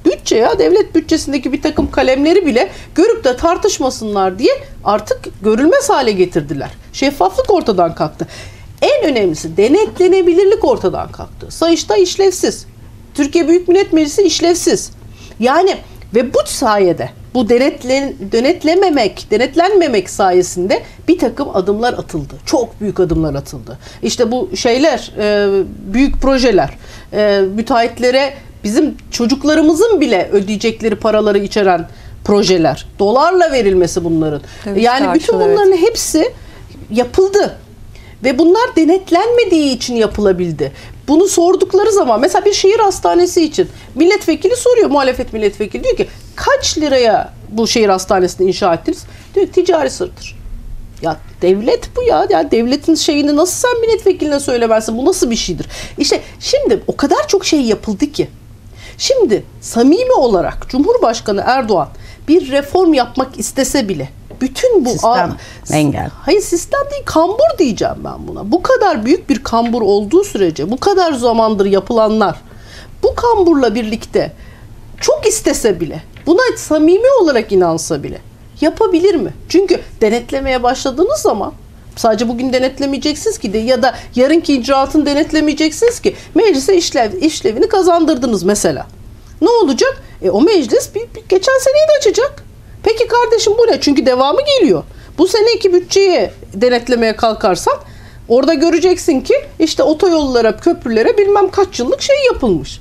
bütçe ya devlet bütçesindeki bir takım kalemleri bile görüp de tartışmasınlar diye artık görülmez hale getirdiler. Şeffaflık ortadan kalktı. En önemlisi denetlenebilirlik ortadan kalktı. Sayıştay işlevsiz. Türkiye Büyük Millet Meclisi işlevsiz. Yani ve bu sayede bu denetlen, denetlememek, denetlenmemek sayesinde bir takım adımlar atıldı. Çok büyük adımlar atıldı. İşte bu şeyler, e, büyük projeler, e, müteahhitlere bizim çocuklarımızın bile ödeyecekleri paraları içeren projeler. Dolarla verilmesi bunların. Tabii, yani bütün bunların evet. hepsi yapıldı. Ve bunlar denetlenmediği için yapılabildi. Bunu sordukları zaman mesela bir şehir hastanesi için milletvekili soruyor, muhalefet milletvekili diyor ki kaç liraya bu şehir hastanesini inşa ettiniz? Diyor ticari sırdır. Ya devlet bu ya. Ya devletin şeyini nasıl sen milletvekiline söylemezsin? Bu nasıl bir şeydir? İşte şimdi o kadar çok şey yapıldı ki. Şimdi samimi olarak Cumhurbaşkanı Erdoğan bir reform yapmak istese bile bütün bu sistem engel. Hayır sistem değil, kambur diyeceğim ben buna. Bu kadar büyük bir kambur olduğu sürece, bu kadar zamandır yapılanlar bu kamburla birlikte çok istese bile, buna samimi olarak inansa bile yapabilir mi? Çünkü denetlemeye başladığınız zaman sadece bugün denetlemeyeceksiniz ki de ya da yarınki icraatını denetlemeyeceksiniz ki meclise işlev, işlevini kazandırdınız mesela. Ne olacak? E, o meclis bir, bir, geçen seneyi de açacak. Peki kardeşim bu ne? Çünkü devamı geliyor. Bu seneki bütçeyi denetlemeye kalkarsan orada göreceksin ki işte otoyollara, köprülere bilmem kaç yıllık şey yapılmış.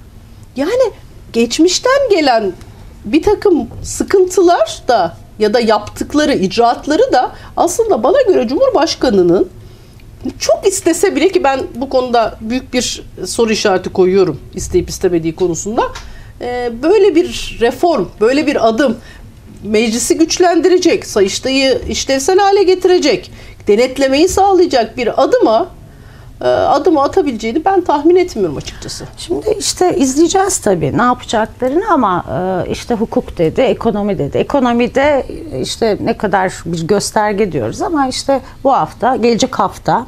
Yani geçmişten gelen bir takım sıkıntılar da ya da yaptıkları icraatları da aslında bana göre Cumhurbaşkanı'nın çok istese bile, ki ben bu konuda büyük bir soru işareti koyuyorum isteyip istemediği konusunda, böyle bir reform, böyle bir adım meclisi güçlendirecek, Sayıştay'ı işlevsel hale getirecek, denetlemeyi sağlayacak bir adıma adımı atabileceğini ben tahmin etmiyorum açıkçası. Şimdi işte izleyeceğiz tabii ne yapacaklarını ama işte hukuk dedi, ekonomi dedi. Ekonomide işte ne kadar bir gösterge diyoruz ama işte bu hafta, gelecek hafta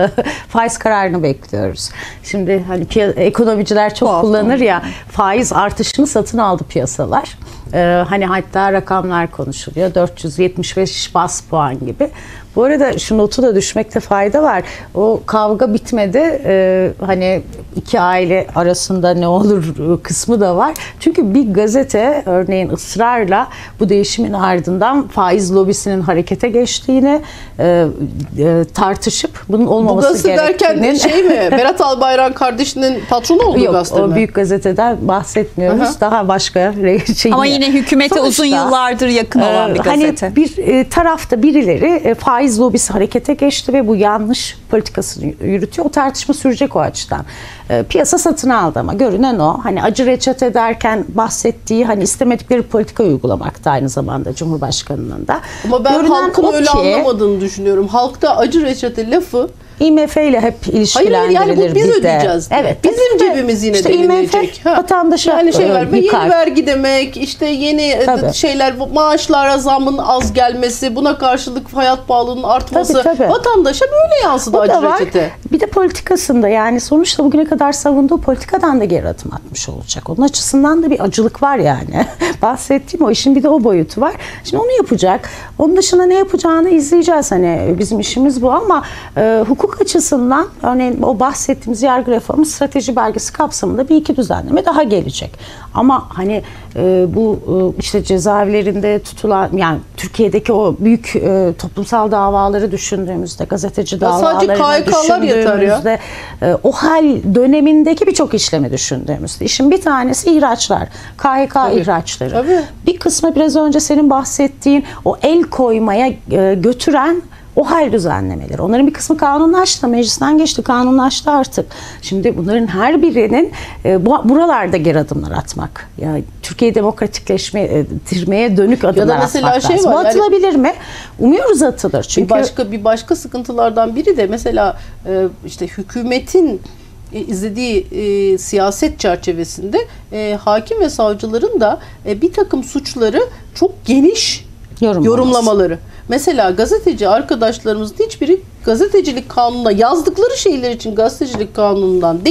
faiz kararını bekliyoruz. Şimdi hani ekonomiciler çok bu kullanır hafta. ya faiz artışını satın aldı piyasalar. Ee, hani hatta rakamlar konuşuluyor. dört yüz yetmiş beş bas puan gibi. Bu arada şu notu da düşmekte fayda var. O kavga bitmedi. Ee, hani iki aile arasında ne olur kısmı da var. Çünkü bir gazete örneğin ısrarla bu değişimin ardından faiz lobisinin harekete geçtiğini e, e, tartışıp bunun olmaması gerektiğini. Bu gazete derken şey mi? Berat Albayrak kardeşinin patronu olduğu Yok, gazete mi? Yok o büyük gazeteden bahsetmiyoruz. Aha. Daha başka şey. Ama yine hükümete sonuçta, uzun yıllardır yakın olan bir gazete. Hani bir e, tarafta birileri e, faiz lobisi harekete geçti ve bu yanlış politikasını yürütüyor. O tartışma sürecek o açıdan. E, piyasa satın aldı ama görünen o. Hani acı reçete derken bahsettiği hani istemedikleri politika uygulamakta aynı zamanda Cumhurbaşkanı'nın da. Ama ben görünen halkın öyle ki, anlamadığını düşünüyorum. Halkta acı reçete lafı I M F ile hep ilişkilendirilir. Hayır yani bu biz bizde. ödeyeceğiz. Evet. Bizim cebimiz yine işte denilecek. Vatandaşa yani şey var, yeni yıkar. vergi demek, işte yeni tabii. şeyler, maaşlara zamın az gelmesi, buna karşılık hayat pahalılığının artması tabii, tabii. vatandaşa böyle yansıdı acı reçete. Bir de politikasında yani sonuçta bugüne kadar savunduğu politikadan da geri adım atmış olacak. Onun açısından da bir acılık var yani. Bahsettiğim o işin bir de o boyutu var. Şimdi onu yapacak. Onun dışında ne yapacağını izleyeceğiz. Hani bizim işimiz bu ama e, hukuk Hukuk açısından örneğin o bahsettiğimiz yargı reformu strateji belgesi kapsamında bir iki düzenleme daha gelecek. Ama hani e, bu e, işte cezaevlerinde tutulan yani Türkiye'deki o büyük e, toplumsal davaları düşündüğümüzde, gazeteci davalarını düşündüğümüzde, e, o hal dönemindeki birçok işlemi düşündüğümüzde işin bir tanesi ihraçlar, K H K Tabii. ihraçları. Tabii. Bir kısmı biraz önce senin bahsettiğin o el koymaya e, götüren o hal düzenlemeleri. Onların bir kısmı kanunlaştı, meclisten geçti, kanunlaştı artık. Şimdi bunların her birinin e, bu, buralarda geri adımlar atmak. Yani Türkiye demokratikleşmeye dönük adımlar atmak lazım. Ya da mesela şey var. Bu atılabilir yani, mi? Umuyoruz atılır. Çünkü bir başka bir başka sıkıntılardan biri de mesela e, işte hükümetin e, izlediği e, siyaset çerçevesinde e, hakim ve savcıların da e, bir takım suçları çok geniş yorumlamaları. Mesela gazeteci arkadaşlarımızın hiçbiri gazetecilik kanununa yazdıkları şeyler için gazetecilik kanunundan değil,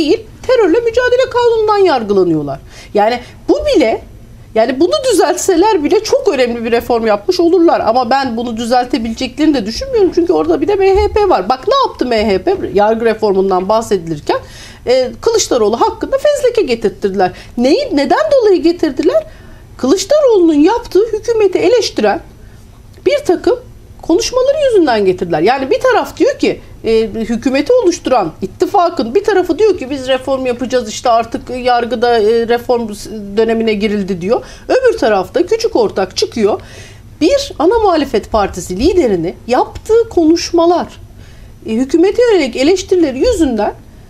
terörle mücadele kanunundan yargılanıyorlar. Yani bu bile, yani bunu düzeltseler bile çok önemli bir reform yapmış olurlar. Ama ben bunu düzeltebileceklerini de düşünmüyorum. Çünkü orada bir de M H P var. Bak ne yaptı M H P? Yargı reformundan bahsedilirken e, Kılıçdaroğlu hakkında fezleke getirttirdiler. Neyi, neden dolayı getirdiler? Kılıçdaroğlu'nun yaptığı hükümeti eleştiren bir takım konuşmaları yüzünden getirdiler. Yani bir taraf diyor ki e, hükümeti oluşturan ittifakın bir tarafı diyor ki biz reform yapacağız, işte artık yargıda e, reform dönemine girildi diyor. Öbür tarafta küçük ortak çıkıyor. Bir ana muhalefet partisi liderini yaptığı konuşmalar, e, hükümete yönelik eleştirileri yüzünden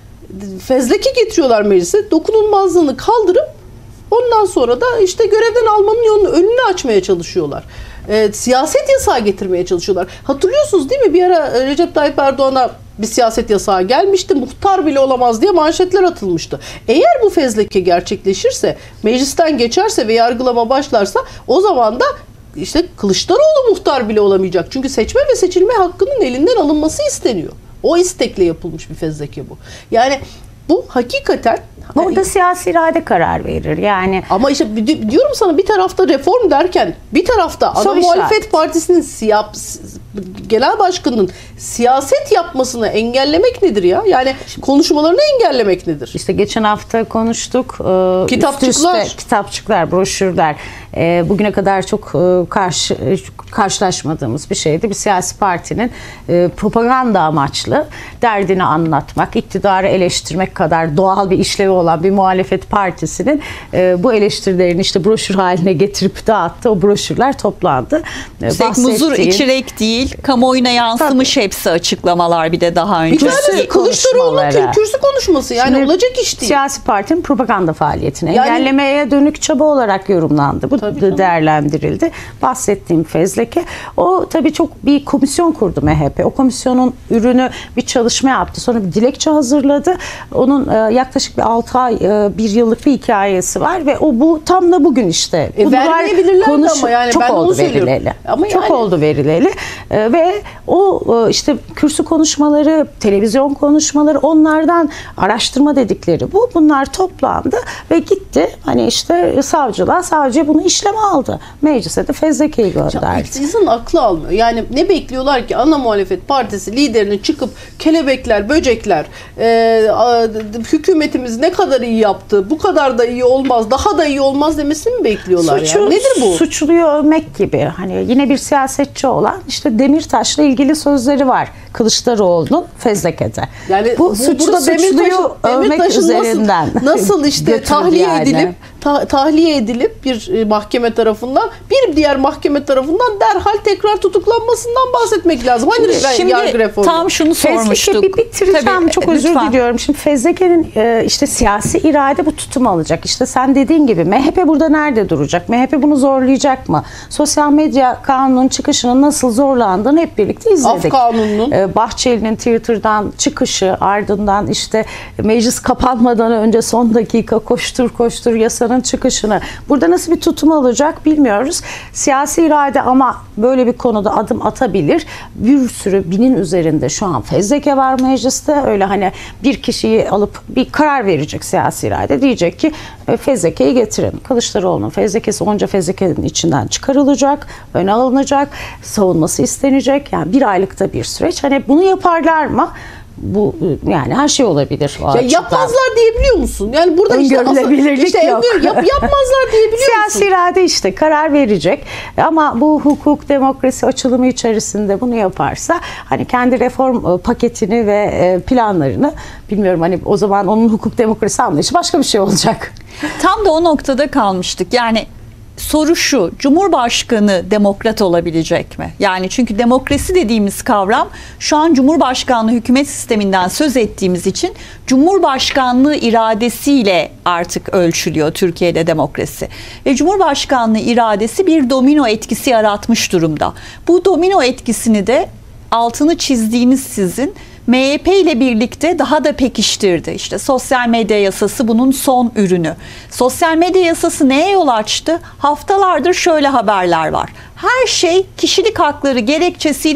fezleke getiriyorlar meclise. Dokunulmazlığını kaldırıp ondan sonra da işte görevden almanın yolunu, önünü açmaya çalışıyorlar. E, siyaset yasağı getirmeye çalışıyorlar. Hatırlıyorsunuz değil mi? Bir ara Recep Tayyip Erdoğan'a bir siyaset yasağı gelmişti. Muhtar bile olamaz diye manşetler atılmıştı. Eğer bu fezleke gerçekleşirse, meclisten geçerse ve yargılama başlarsa, o zaman da işte Kılıçdaroğlu muhtar bile olamayacak. Çünkü seçme ve seçilme hakkının elinden alınması isteniyor. O istekle yapılmış bir fezleke bu. Yani bu hakikaten... Burada siyasi irade karar verir yani. Ama işte diyorum sana, bir tarafta reform derken bir tarafta ana muhalefet partisinin siyah, genel başkanının siyaset yapmasını engellemek nedir ya? Yani konuşmalarını engellemek nedir? İşte geçen hafta konuştuk. Kitapçıklar. Üst üste, kitapçıklar, broşürler. Bugüne kadar çok karşı, karşılaşmadığımız bir şeydi. Bir siyasi partinin propaganda amaçlı derdini anlatmak, iktidarı eleştirmek kadar doğal bir işlevi olan bir muhalefet partisinin bu eleştirilerini işte broşür haline getirip dağıttı. O broşürler toplandı. Üstelik muzur içerek değil, kamuoyuna yansımış Tabii. hepsi açıklamalar bir de daha önce. Bir tanesi Kılıçdaroğlu'nun kürsü konuşması, yani Şimdi, olacak iş değil. Siyasi partinin propaganda faaliyetini yani, engellemeye dönük çaba olarak yorumlandı. Bu tabii, tabii. değerlendirildi. Bahsettiğim fezleke. O tabii çok bir komisyon kurdu M H P. O komisyonun ürünü bir çalışma yaptı. Sonra bir dilekçe hazırladı. Onun yaklaşık bir altı ay, bir yıllık bir hikayesi var ve o bu tam da bugün işte. E, vermeyebilirler konuş- ama yani çok ben oldu verileli. Ama çok yani. oldu verileli. E, ve o işte kürsü konuşmaları, televizyon konuşmaları, onlardan araştırma dedikleri bu. Bunlar toplandı ve gitti. Hani işte savcılar, savcı bunu işleme aldı. Meclise de fezlekeyi gönderdi. İnsanın aklı almıyor. Yani ne bekliyorlar ki ana muhalefet partisi liderinin çıkıp kelebekler, böcekler, e, hükümetimiz ne kadar iyi yaptı, bu kadar da iyi olmaz, daha da iyi olmaz demesini mi bekliyorlar? Suçu, yani? Nedir bu? Suçluyu övmek gibi. Hani yine bir siyasetçi olan işte Demirtaş'la ilgili sözleri var Kılıçdaroğlu'nun fezlekede. Yani bu, bu suçlu burada suçluyu övmek üzerinden nasıl, nasıl işte tahliye yani. edilip ta, tahliye edilip bir e, mahkeme tarafından, bir diğer mahkeme tarafından derhal tekrar tutuklanmasından bahsetmek lazım. Hani şimdi yargı reformu. Tam şunu sormuştuk. Bir bitireceğim. Tabii, çok özür lütfen. diliyorum. Şimdi fezlekenin e, işte siyasi irade bu tutum alacak. İşte sen dediğin gibi M H P burada nerede duracak? M H P bunu zorlayacak mı? Sosyal medya kanunun çıkışının nasıl zorlandığını hep birlikte izledik. Af kanununun. E, Bahçeli'nin Twitter'dan çıkışı, ardından işte meclis kapanmadan önce son dakika koştur koştur yasanın çıkışını. Burada nasıl bir tutum alacak bilmiyoruz. Siyasi irade ama böyle bir konuda adım atabilir. Bir sürü binin üzerinde şu an fezleke var mecliste. Öyle hani bir kişiyi alıp bir karar verecek siyasi irade. Diyecek ki fezlekeyi getirin. Kılıçdaroğlu'nun fezlekesi onca fezlekenin içinden çıkarılacak, öne alınacak, savunması istenecek. Yani bir aylıkta bir süreç. Hani bunu yaparlar mı? Bu yani her şey olabilir. Ya yapmazlar diyebiliyor musun? Yani burada işte, öngörülebilirlik işte yok. Yap, yapmazlar diyebiliyor Siyasi musun? irade işte karar verecek. Ama bu hukuk, demokrasi açılımı içerisinde bunu yaparsa hani kendi reform paketini ve planlarını bilmiyorum, hani o zaman onun hukuk demokrasi anlayışı başka bir şey olacak. Tam da o noktada kalmıştık. Yani soru şu: Cumhurbaşkanı demokrat olabilecek mi? Yani çünkü demokrasi dediğimiz kavram şu an Cumhurbaşkanlığı hükümet sisteminden söz ettiğimiz için Cumhurbaşkanlığı iradesiyle artık ölçülüyor Türkiye'de demokrasi. Ve Cumhurbaşkanlığı iradesi bir domino etkisi yaratmış durumda. Bu domino etkisini de altını çizdiğiniz sizin M H P ile birlikte daha da pekiştirdi. İşte sosyal medya yasası bunun son ürünü. Sosyal medya yasası neye yol açtı? Haftalardır şöyle haberler var. Her şey kişilik hakları gerekçesiyle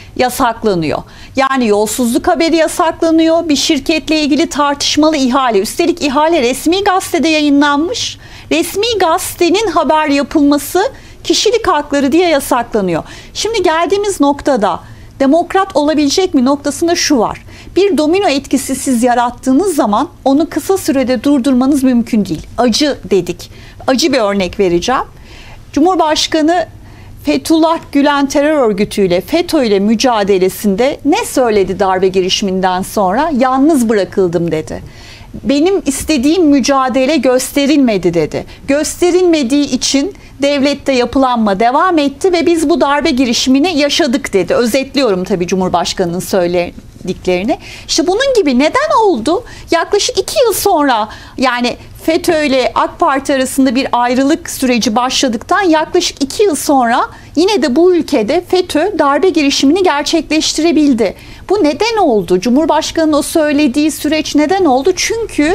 yasaklanıyor. Yani yolsuzluk haberi yasaklanıyor. Bir şirketle ilgili tartışmalı ihale. Üstelik ihale resmi gazetede yayınlanmış. Resmi gazetenin haber yapılması kişilik hakları diye yasaklanıyor. Şimdi geldiğimiz noktada demokrat olabilecek mi noktasında şu var. Bir domino etkisi siz yarattığınız zaman onu kısa sürede durdurmanız mümkün değil. Acı dedik. Acı bir örnek vereceğim. Cumhurbaşkanı Fethullah Gülen terör örgütüyle, FETÖ ile mücadelesinde ne söyledi darbe girişiminden sonra? Yalnız bırakıldım dedi. Benim istediğim mücadele gösterilmedi dedi. Gösterilmediği için devlette yapılanma devam etti ve biz bu darbe girişimini yaşadık dedi. Özetliyorum tabii Cumhurbaşkanı'nın söylediklerini. İşte bunun gibi neden oldu? Yaklaşık iki yıl sonra, yani FETÖ ile AK Parti arasında bir ayrılık süreci başladıktan yaklaşık iki yıl sonra yine de bu ülkede FETÖ darbe girişimini gerçekleştirebildi. Bu neden oldu? Cumhurbaşkanı'nın o söylediği süreç neden oldu? Çünkü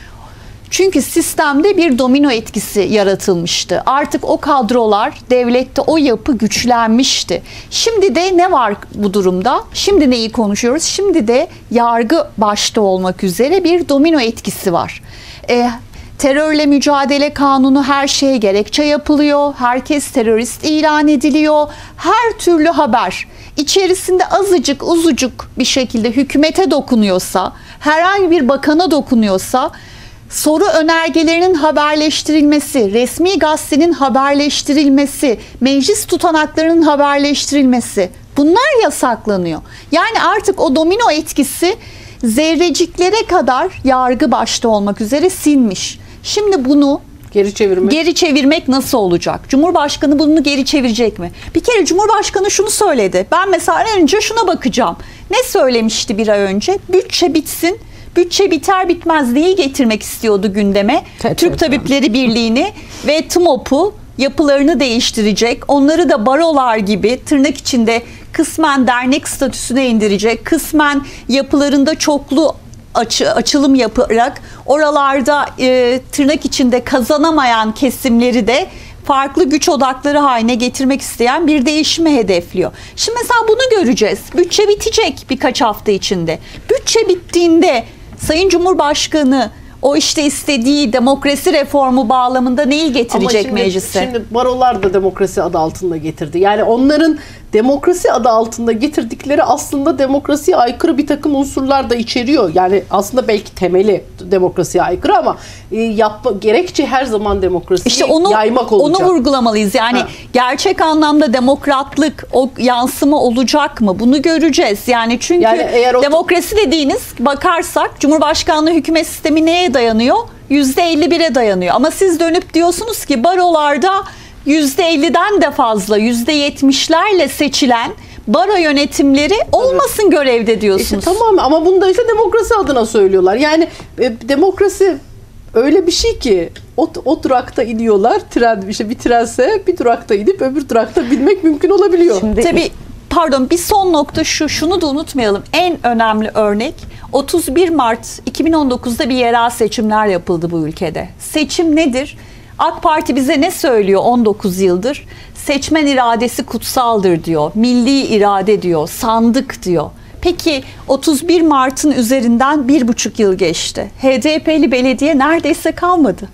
Çünkü sistemde bir domino etkisi yaratılmıştı. Artık o kadrolar, devlette o yapı güçlenmişti. Şimdi de ne var bu durumda? Şimdi neyi konuşuyoruz? Şimdi de yargı başta olmak üzere bir domino etkisi var. E, terörle mücadele kanunu her şeye gerekçe yapılıyor. Herkes terörist ilan ediliyor. Her türlü haber içerisinde azıcık uzucuk bir şekilde hükümete dokunuyorsa, herhangi bir bakana dokunuyorsa, soru önergelerinin haberleştirilmesi, resmi gazetenin haberleştirilmesi, meclis tutanaklarının haberleştirilmesi, bunlar yasaklanıyor. Yani artık o domino etkisi zerreciklere kadar yargı başta olmak üzere sinmiş. Şimdi bunu Geri çevirmek. Geri çevirmek nasıl olacak? Cumhurbaşkanı bunu geri çevirecek mi? Bir kere Cumhurbaşkanı şunu söyledi. Ben mesela önce şuna bakacağım. Ne söylemişti bir ay önce? Bütçe bitsin. Bütçe biter bitmez neyi getirmek istiyordu gündeme? Evet, Türk evet. Tabipleri Birliği'ni ve TMOP'u yapılarını değiştirecek. Onları da barolar gibi tırnak içinde kısmen dernek statüsüne indirecek. Kısmen yapılarında çoklu açı, açılım yaparak oralarda e, tırnak içinde kazanamayan kesimleri de farklı güç odakları haline getirmek isteyen bir değişimi hedefliyor. Şimdi mesela bunu göreceğiz. Bütçe bitecek birkaç hafta içinde. Bütçe bittiğinde Sayın Cumhurbaşkanı o işte istediği demokrasi reformu bağlamında neyi getirecek Ama şimdi, meclise? Şimdi barolar da demokrasi adı altında getirdi. Yani onların demokrasi adı altında getirdikleri aslında demokrasiye aykırı bir takım unsurlar da içeriyor. Yani aslında belki temeli demokrasiye aykırı ama e, yapma, gerekçe her zaman demokrasiyi İşte onu, yaymak olacak. Onu vurgulamalıyız. Yani Ha. gerçek anlamda demokratlık o yansıma olacak mı? Bunu göreceğiz. Yani çünkü Yani eğer o- demokrasi dediğiniz bakarsak Cumhurbaşkanlığı hükümet sistemi neye dayanıyor? yüzde elli bire dayanıyor. Ama siz dönüp diyorsunuz ki barolarda yüzde elliden de fazla, yüzde yetmişlerle seçilen baro yönetimleri olmasın görevde diyorsunuz. İşte tamam ama bunu da işte demokrasi adına söylüyorlar. Yani e, demokrasi öyle bir şey ki o, o durakta iniyorlar. Tren, işte bir trense bir durakta inip öbür durakta binmek mümkün olabiliyor. Şimdi Tabii pardon bir son nokta şu, şunu da unutmayalım. En önemli örnek otuz bir Mart iki bin on dokuzda bir yerel seçimler yapıldı bu ülkede. Seçim nedir? AK Parti bize ne söylüyor on dokuz yıldır? Seçmen iradesi kutsaldır diyor. Milli irade diyor. Sandık diyor. Peki otuz bir Mart'ın üzerinden bir buçuk yıl geçti. H D P'li belediye neredeyse kalmadı.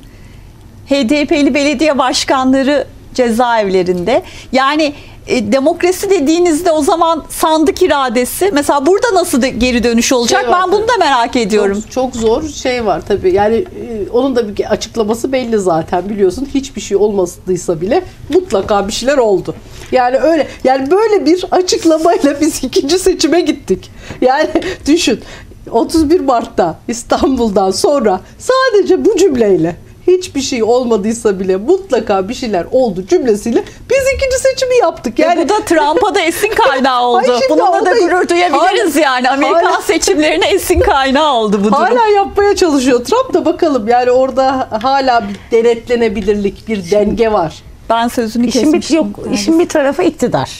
H D P'li belediye başkanları cezaevlerinde. Yani e, demokrasi dediğinizde o zaman sandık iradesi mesela burada nasıl de, geri dönüş olacak? Şey var, ben bunu da merak ediyorum. Çok, çok zor şey var tabii. Yani e, onun da bir açıklaması belli zaten biliyorsun. Hiçbir şey olmadıysa bile mutlaka bir şeyler oldu. Yani öyle. Yani böyle bir açıklamayla biz ikinci seçime gittik. Yani düşün. otuz bir Mart'ta İstanbul'dan sonra sadece bu cümleyle hiçbir şey olmadıysa bile mutlaka bir şeyler oldu cümlesiyle biz ikinci seçimi yaptık. Yani Yani bu da Trump'a da esin kaynağı oldu. Ay şimdi Bununla o da da- gurur duyabiliriz Hala- yani. Amerikan hala- seçimlerine esin kaynağı oldu bu durum. hala yapmaya çalışıyor Trump da bakalım. Yani orada hala bir denetlenebilirlik, bir denge var. Ben sözünü işin bir, kesmiştim. yok, işin bir tarafı iktidar.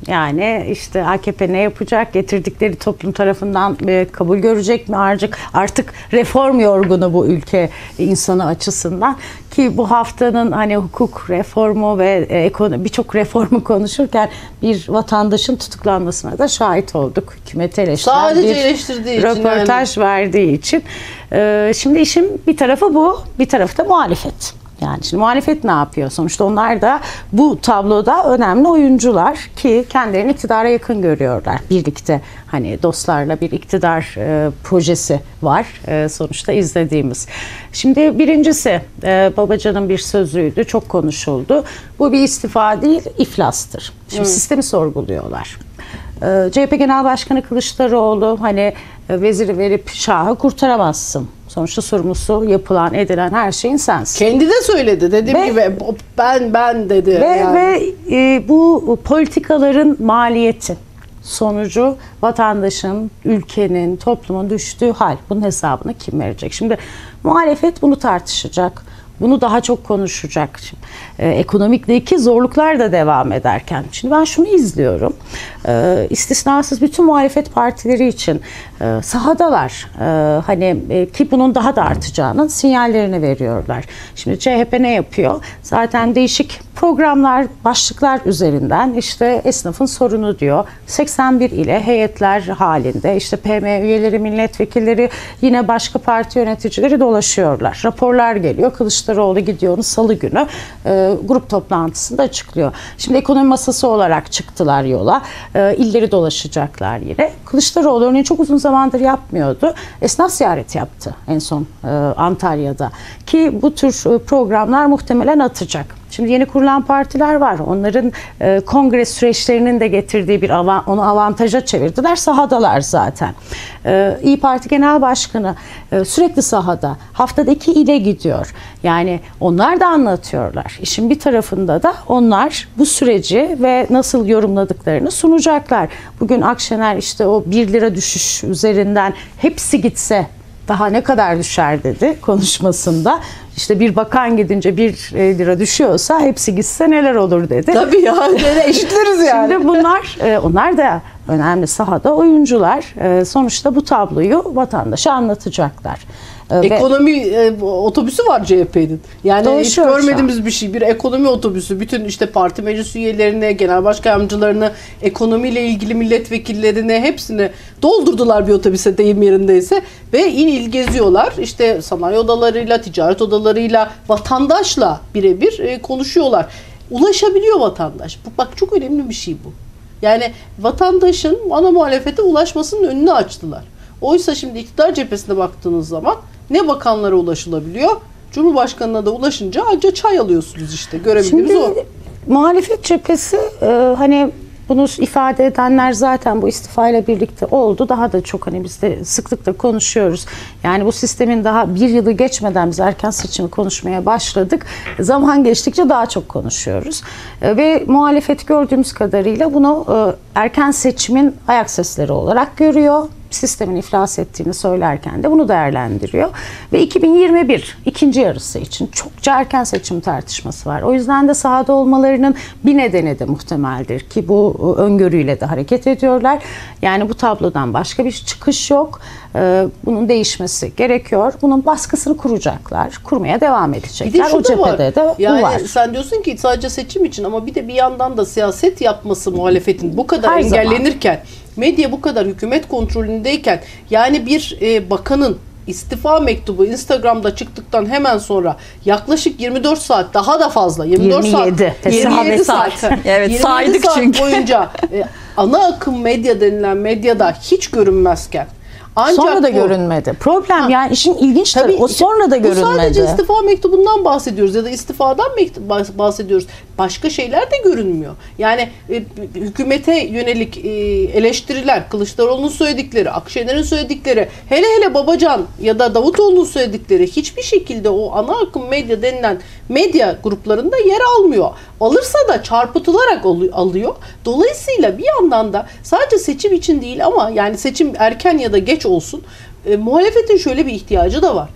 Yani işte A K P ne yapacak? Getirdikleri toplum tarafından e, kabul görecek mi? Artık artık reform yorgunu bu ülke insanı açısından, ki bu haftanın hani hukuk reformu ve e, ekonomi, birçok reformu konuşurken bir vatandaşın tutuklanmasına da şahit olduk. Hükümeti eleştiren Sadece bir eleştirdiği için röportaj yani. verdiği için. E, şimdi işin bir tarafı bu, bir tarafı da muhalefet. Yani şimdi muhalefet ne yapıyor? Sonuçta onlar da bu tabloda önemli oyuncular ki kendilerini iktidara yakın görüyorlar. Birlikte hani dostlarla bir iktidar e, projesi var e, sonuçta izlediğimiz. Şimdi birincisi e, Babacan'ın bir sözüydü, çok konuşuldu. Bu bir istifa değil, iflastır. Şimdi evet. Sistemi sorguluyorlar. E, C H P Genel Başkanı Kılıçdaroğlu hani e, veziri verip şahı kurtaramazsın. Sonuçta sorumlusu yapılan, edilen her şeyin sensin. Kendi de söyledi. Dediğim ve, gibi ben ben dedi. Ve, yani. ve e, bu politikaların maliyeti sonucu vatandaşın, ülkenin, toplumun düştüğü hal. Bunun hesabını kim verecek? Şimdi muhalefet bunu tartışacak. Bunu daha çok konuşacak. Ee, ekonomikteki zorluklar da devam ederken. Şimdi ben şunu izliyorum. Ee, istisnasız bütün muhalefet partileri için e, sahadalar. E, hani e, ki bunun daha da artacağının sinyallerini veriyorlar. Şimdi C H P ne yapıyor? Zaten değişik programlar, başlıklar üzerinden işte esnafın sorunu diyor. seksen bir ile heyetler halinde işte P M üyeleri, milletvekilleri, yine başka parti yöneticileri dolaşıyorlar. Raporlar geliyor. Kılıçdaroğlu gidiyor onu salı günü e, grup toplantısında açıklıyor. Şimdi ekonomi masası olarak çıktılar yola. E, illeri dolaşacaklar yine. Kılıçdaroğlu örneğin çok uzun zamandır yapmıyordu. Esnaf ziyareti yaptı en son e, Antalya'da. Ki bu tür e, programlar muhtemelen atacak. Şimdi yeni kurulan partiler var. Onların e, kongre süreçlerinin de getirdiği bir avan, onu avantaja çevirdiler. Sahadalar zaten. E, İYİ Parti Genel Başkanı e, sürekli sahada. Haftada iki ile gidiyor. Yani onlar da anlatıyorlar. İşin bir tarafında da onlar bu süreci ve nasıl yorumladıklarını sunacaklar. Bugün Akşener işte o bir lira düşüş üzerinden hepsi gitse daha ne kadar düşer dedi konuşmasında. İşte bir bakan gidince bir lira düşüyorsa hepsi gitse neler olur dedi. Tabii ya, eşitleriz yani. Şimdi bunlar, onlar da önemli sahada oyuncular. Sonuçta bu tabloyu vatandaşa anlatacaklar. Ekonomi e, otobüsü var C H P'nin. Yani Doğru, hiç görmediğimiz bir şey. Bir ekonomi otobüsü. Bütün işte parti meclis üyelerine, genel başkan yardımcılarını, ekonomiyle ilgili milletvekillerine hepsini doldurdular bir otobüse deyim yerindeyse. Ve il il geziyorlar. İşte sanayi odalarıyla, ticaret odalarıyla, vatandaşla birebir e, konuşuyorlar. Ulaşabiliyor vatandaş. Bu, bak çok önemli bir şey bu. Yani vatandaşın ana muhalefete ulaşmasının önünü açtılar. Oysa şimdi iktidar cephesine baktığınız zaman ne bakanlara ulaşılabiliyor? Cumhurbaşkanına da ulaşınca ancak çay alıyorsunuz işte. Görebildiğimiz şimdi, o. Muhalefet cephesi e, hani bunu ifade edenler zaten bu istifayla birlikte oldu. Daha da çok hani biz de sıklıkla konuşuyoruz. Yani bu sistemin daha bir yılı geçmeden biz erken seçimi konuşmaya başladık. Zaman geçtikçe daha çok konuşuyoruz. E, ve muhalefet gördüğümüz kadarıyla bunu e, erken seçimin ayak sesleri olarak görüyor. Sistemin iflas ettiğini söylerken de bunu değerlendiriyor. Ve iki bin yirmi bir ikinci yarısı için çokça erken seçim tartışması var. O yüzden de sahada olmalarının bir nedeni de muhtemeldir ki bu öngörüyle de hareket ediyorlar. Yani bu tablodan başka bir çıkış yok. Bunun değişmesi gerekiyor. Bunun baskısını kuracaklar. Kurmaya devam edecekler. O cephede var. de yani bu var. Sen diyorsun ki sadece seçim için ama bir de bir yandan da siyaset yapması muhalefetin bu kadar Her engellenirken, zaman. medya bu kadar hükümet kontrolündeyken, yani bir e, bakanın istifa mektubu Instagram'da çıktıktan hemen sonra yaklaşık yirmi dört saat, daha da fazla yirmi dört yirmi yedi saat yirmi yedi saat, evet, yirmi yedi saydık saat çünkü. boyunca e, ana akım medya denilen medyada hiç görünmezken, ancak sonra da bu, görünmedi. Problem ha, yani işin ilginç tarafı o sonra da görünmedi. Bu sadece istifa mektubundan bahsediyoruz ya da istifadan bahsediyoruz. Başka şeyler de görünmüyor. Yani e, hükümete yönelik e, eleştiriler, Kılıçdaroğlu'nun söyledikleri, Akşener'in söyledikleri, hele hele Babacan ya da Davutoğlu'nun söyledikleri hiçbir şekilde o ana akım medya denilen medya gruplarında yer almıyor. Alırsa da çarpıtılarak alıyor. Dolayısıyla bir yandan da sadece seçim için değil ama yani seçim erken ya da geç olsun, e, muhalefetin şöyle bir ihtiyacı da var.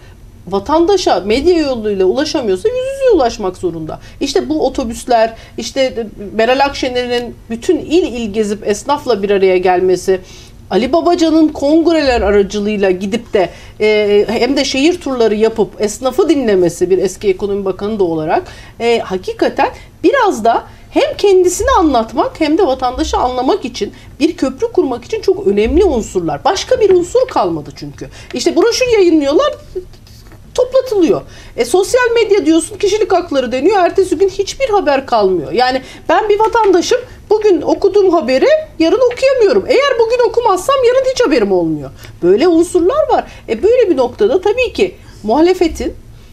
vatandaşa medya yoluyla ulaşamıyorsa yüz yüze ulaşmak zorunda. İşte bu otobüsler, işte Meral Akşener'in bütün il il gezip esnafla bir araya gelmesi, Ali Babacan'ın kongreler aracılığıyla gidip de e, hem de şehir turları yapıp esnafı dinlemesi, bir eski ekonomi bakanı da olarak e, hakikaten biraz da hem kendisini anlatmak hem de vatandaşı anlamak için, bir köprü kurmak için çok önemli unsurlar. Başka bir unsur kalmadı çünkü. İşte broşür yayınlıyorlar, toplatılıyor. E, sosyal medya diyorsun, kişilik hakları deniyor. Ertesi gün hiçbir haber kalmıyor. Yani ben bir vatandaşım, bugün okuduğum haberi yarın okuyamıyorum. Eğer bugün okumazsam yarın hiç haberim olmuyor. Böyle unsurlar var. E, böyle bir noktada tabii ki muhalefetin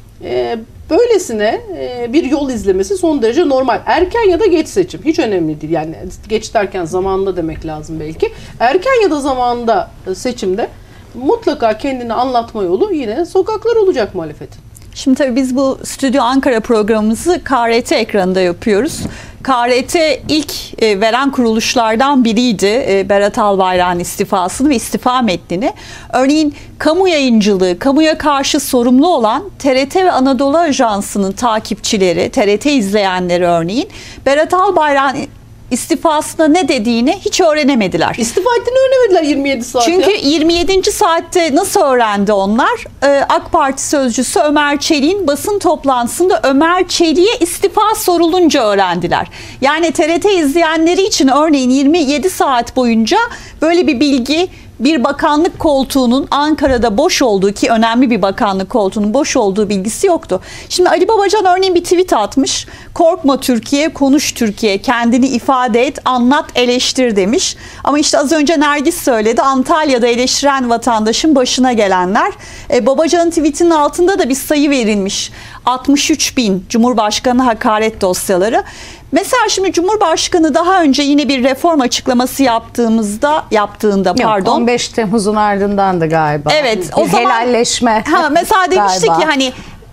e, böylesine e, bir yol izlemesi son derece normal. Erken ya da geç seçim hiç önemli değil. Yani geç derken zamanında demek lazım belki. Erken ya da zamanında seçimde mutlaka kendini anlatma yolu yine sokaklar olacak muhalefetin. Şimdi tabii biz bu Stüdyo Ankara programımızı K R T ekranında yapıyoruz. K R T ilk e, veren kuruluşlardan biriydi e, Berat Albayrak'ın istifasını ve istifa metnini. Örneğin kamu yayıncılığı, kamuya karşı sorumlu olan T R T ve Anadolu Ajansı'nın takipçileri, T R T izleyenleri örneğin Berat Albayrak'ın istifasına ne dediğini hiç öğrenemediler. İstifa ettiğini öğrenemediler yirmi yedi saat. Çünkü ya. yirmi yedinci saatte nasıl öğrendi onlar? Ee, AK Parti sözcüsü Ömer Çelik'in basın toplantısında Ömer Çelik'e istifa sorulunca öğrendiler. Yani T R T izleyenleri için örneğin yirmi yedi saat boyunca böyle bir bilgi, bir bakanlık koltuğunun Ankara'da boş olduğu, ki önemli bir bakanlık koltuğunun boş olduğu bilgisi yoktu. Şimdi Ali Babacan örneğin bir tweet atmış. Korkma Türkiye, konuş Türkiye, kendini ifade et, anlat, eleştir demiş. Ama işte az önce Nergis söyledi, Antalya'da eleştiren vatandaşın başına gelenler. E, Babacan'ın tweetinin altında da bir sayı verilmiş. altmış üç bin Cumhurbaşkanı hakaret dosyaları. Mesela şimdi Cumhurbaşkanı daha önce yine bir reform açıklaması yaptığımızda yaptığında Yok, pardon. on beş Temmuz'un ardındandı galiba. Evet, bir o zaman helalleşme. Ha, mesela demişti galiba. ki hani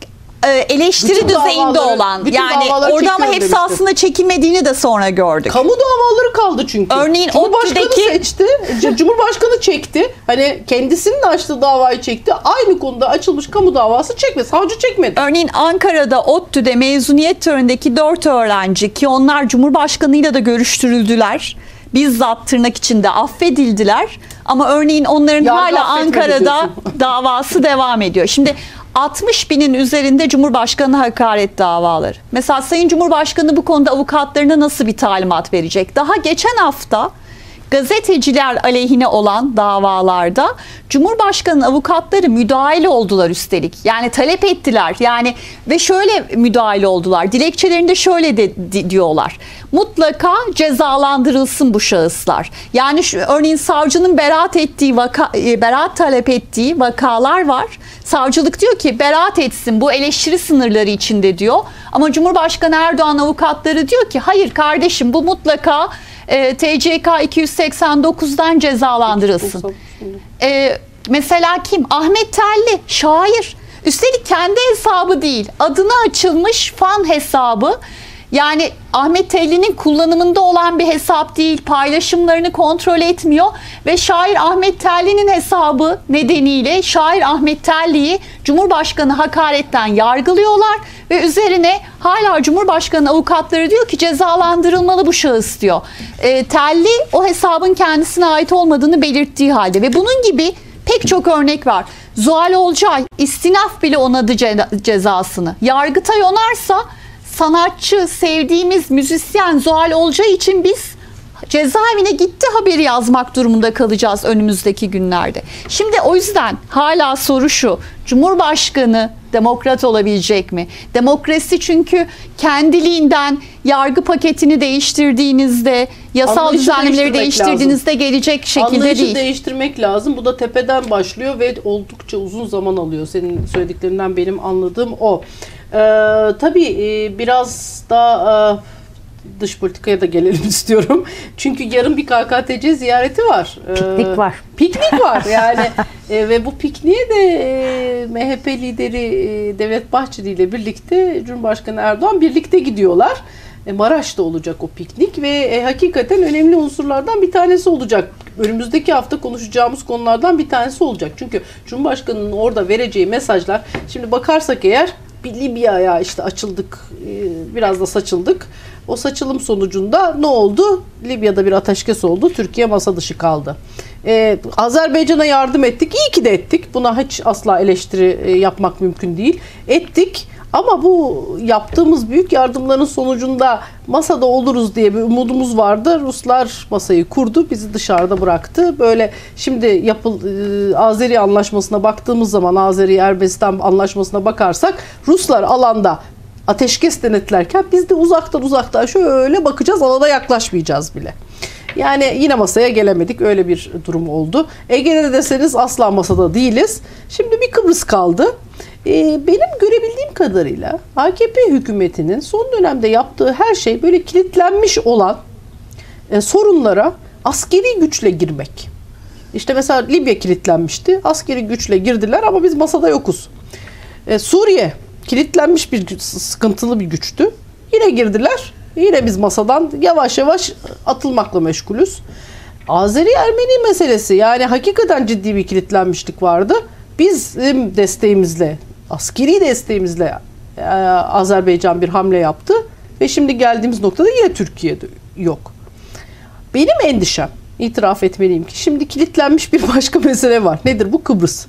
eleştiri Bütün düzeyinde davaları- olan, bütün yani davaları orada ama çekiyorum hepsi demişti. aslında çekilmediğini de sonra gördük. Kamu davaları kaldı çünkü. Örneğin Cumhurbaşkanı ODTÜ'deki seçti. C- Cumhurbaşkanı çekti. Hani kendisinin açtığı davayı çekti. Aynı konuda açılmış kamu davası çekmedi. Savcı çekmedi. Örneğin Ankara'da ODTÜ'de mezuniyet törenindeki dört öğrenci, ki onlar Cumhurbaşkanıyla da görüştürüldüler. Bizzat tırnak içinde affedildiler. Ama örneğin onların Yargı hala affetmedi Ankara'da diyorsun. davası devam ediyor. Şimdi altmış binin üzerinde Cumhurbaşkanı hakaret davaları. Mesela Sayın Cumhurbaşkanı bu konuda avukatlarına nasıl bir talimat verecek? Daha geçen hafta gazeteciler aleyhine olan davalarda Cumhurbaşkanı'nın avukatları müdahale oldular üstelik. Yani talep ettiler. Yani ve şöyle müdahale oldular. Dilekçelerinde şöyle de, di, diyorlar. Mutlaka cezalandırılsın bu şahıslar. Yani şu, örneğin savcının beraat ettiği vaka, e, beraat talep ettiği vakalar var. Savcılık diyor ki beraat etsin, bu eleştiri sınırları içinde diyor. Ama Cumhurbaşkanı Erdoğan avukatları diyor ki hayır kardeşim, bu mutlaka e, T C K iki yüz seksen dokuzdan cezalandırılsın. E, mesela kim? Ahmet Telli, şair. Üstelik kendi hesabı değil, adına açılmış fan hesabı. Yani Ahmet Telli'nin kullanımında olan bir hesap değil, paylaşımlarını kontrol etmiyor ve şair Ahmet Telli'nin hesabı nedeniyle şair Ahmet Telli'yi Cumhurbaşkanı hakaretten yargılıyorlar ve üzerine hala Cumhurbaşkanı avukatları diyor ki cezalandırılmalı bu şahıs diyor. E, Telli o hesabın kendisine ait olmadığını belirttiği halde ve bunun gibi pek çok örnek var. Zuhal Olcay istinaf bile onadı ce- cezasını. Yargıtay onarsa sanatçı, sevdiğimiz müzisyen Zuhal Olcay için biz cezaevine gitti haberi yazmak durumunda kalacağız önümüzdeki günlerde. Şimdi o yüzden hala soru şu: Cumhurbaşkanı demokrat olabilecek mi? Demokrasi çünkü kendiliğinden yargı paketini değiştirdiğinizde, yasal Anlayışı düzenlemeleri değiştirmek değiştirdiğinizde lazım. Gelecek şekilde Anlayışı değil. değiştirmek lazım. Bu da tepeden başlıyor ve oldukça uzun zaman alıyor. Senin söylediklerinden benim anladığım o. Ee, tabii e, biraz da e, dış politikaya da gelelim istiyorum. Çünkü yarın bir K K T C ziyareti var. Ee, Piknik var. Piknik var yani e, ve bu pikniğe de e, M H P lideri e, Devlet Bahçeli ile birlikte Cumhurbaşkanı Erdoğan birlikte gidiyorlar. E, Maraş'ta olacak o piknik ve e, hakikaten önemli unsurlardan bir tanesi olacak. önümüzdeki hafta konuşacağımız konulardan bir tanesi olacak. Çünkü Cumhurbaşkanı'nın orada vereceği mesajlar, şimdi bakarsak eğer bir Libya'ya işte açıldık, biraz da saçıldık. O saçılım sonucunda ne oldu? Libya'da bir ateşkes oldu. Türkiye masa dışı kaldı. Ee, Azerbaycan'a yardım ettik. İyi ki de ettik. Buna hiç asla eleştiri yapmak mümkün değil. Ettik. Ama bu yaptığımız büyük yardımların sonucunda masada oluruz diye bir umudumuz vardı. Ruslar masayı kurdu, bizi dışarıda bıraktı. Böyle şimdi yapıl e, Azeri Anlaşması'na baktığımız zaman, Azeri Ermenistan Anlaşması'na bakarsak, Ruslar alanda ateşkes denetlerken biz de uzaktan uzaktan şöyle bakacağız, alana yaklaşmayacağız bile. Yani yine masaya gelemedik, öyle bir durum oldu. Ege'de deseniz asla masada değiliz. Şimdi bir Kıbrıs kaldı. Benim görebildiğim kadarıyla A K P hükümetinin son dönemde yaptığı her şey böyle kilitlenmiş olan e, sorunlara askeri güçle girmek. İşte mesela Libya kilitlenmişti. Askeri güçle girdiler ama biz masada yokuz. E, Suriye kilitlenmiş bir sıkıntılı bir güçtü. Yine girdiler. Yine biz masadan yavaş yavaş atılmakla meşgulüz. Azeri-Ermeni meselesi, yani hakikaten ciddi bir kilitlenmişlik vardı. Bizim desteğimizle, askeri desteğimizle e, Azerbaycan bir hamle yaptı ve şimdi geldiğimiz noktada yine Türkiye'de yok. Benim endişem, itiraf etmeliyim ki, şimdi kilitlenmiş bir başka mesele var. Nedir bu? Kıbrıs.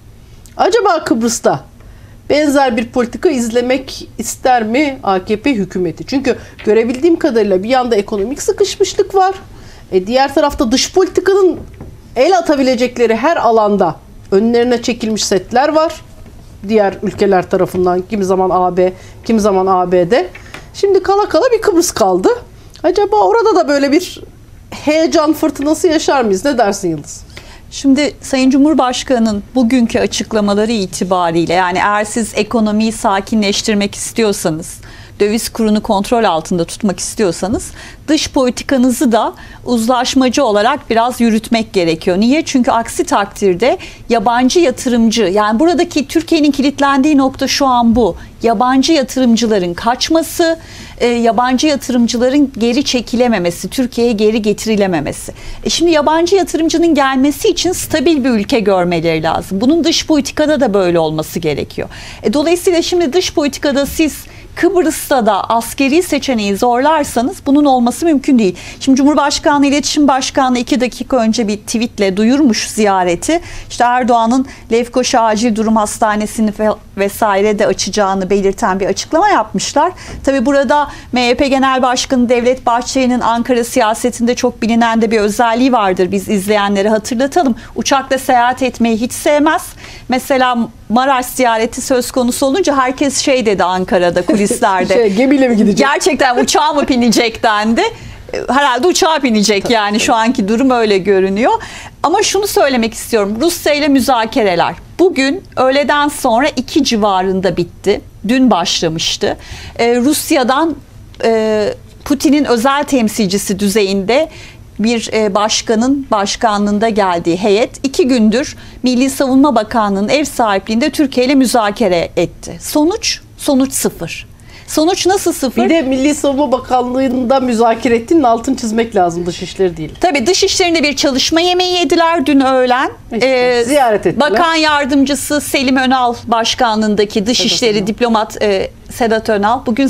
Acaba Kıbrıs'ta benzer bir politika izlemek ister mi A K P hükümeti? Çünkü görebildiğim kadarıyla bir yanda ekonomik sıkışmışlık var. E, diğer tarafta dış politikanın el atabilecekleri her alanda önlerine çekilmiş setler var. Diğer ülkeler tarafından, kimi zaman A B, kimi zaman A B D. Şimdi kala kala bir Kıbrıs kaldı. Acaba orada da böyle bir heyecan fırtınası yaşar mıyız? Ne dersin Yıldız? Şimdi Sayın Cumhurbaşkanı'nın bugünkü açıklamaları itibariyle, yani eğer siz ekonomiyi sakinleştirmek istiyorsanız, döviz kurunu kontrol altında tutmak istiyorsanız, dış politikanızı da uzlaşmacı olarak biraz yürütmek gerekiyor. Niye? Çünkü aksi takdirde yabancı yatırımcı, yani buradaki Türkiye'nin kilitlendiği nokta şu an bu. Yabancı yatırımcıların kaçması, e, yabancı yatırımcıların geri çekilememesi, Türkiye'ye geri getirilememesi. E şimdi yabancı yatırımcının gelmesi için stabil bir ülke görmeleri lazım. Bunun dış politikada da böyle olması gerekiyor. E, dolayısıyla şimdi dış politikada siz Kıbrıs'ta da askeri seçeneği zorlarsanız bunun olması mümkün değil. Şimdi Cumhurbaşkanlığı İletişim Başkanlığı iki dakika önce bir tweetle duyurmuş ziyareti. İşte Erdoğan'ın Lefkoşa Acil Durum Hastanesi'ni vesaire de açacağını belirten bir açıklama yapmışlar. Tabii burada M H P Genel Başkanı Devlet Bahçeli'nin Ankara siyasetinde çok bilinen de bir özelliği vardır. Biz izleyenlere hatırlatalım. Uçakla seyahat etmeyi hiç sevmez. Mesela Maraş ziyareti söz konusu olunca herkes şey dedi Ankara'da kulislerde. şey, gemiyle mi gidecek? Gerçekten uçağa mı binecek dendi. Herhalde uçağa binecek, yani şu anki durum öyle görünüyor. Ama şunu söylemek istiyorum. Rusya ile müzakereler bugün öğleden sonra iki civarında bitti. Dün başlamıştı. Ee, Rusya'dan e, Putin'in özel temsilcisi düzeyinde bir başkanın başkanlığında geldiği heyet iki gündür Milli Savunma Bakanlığı'nın ev sahipliğinde Türkiye ile müzakere etti. Sonuç? Sonuç sıfır. Sonuç nasıl sıfır? Bir de Milli Savunma Bakanlığı'nda müzakere ettiğinin altını çizmek lazım, Dışişleri değil. Tabii Dışişleri'nde bir çalışma yemeği yediler dün öğlen. İşte, ee, ziyaret ettiler. Bakan Yardımcısı Selim Önal başkanlığındaki Dışişleri Sedat diplomat e, Sedat Önal. Bugün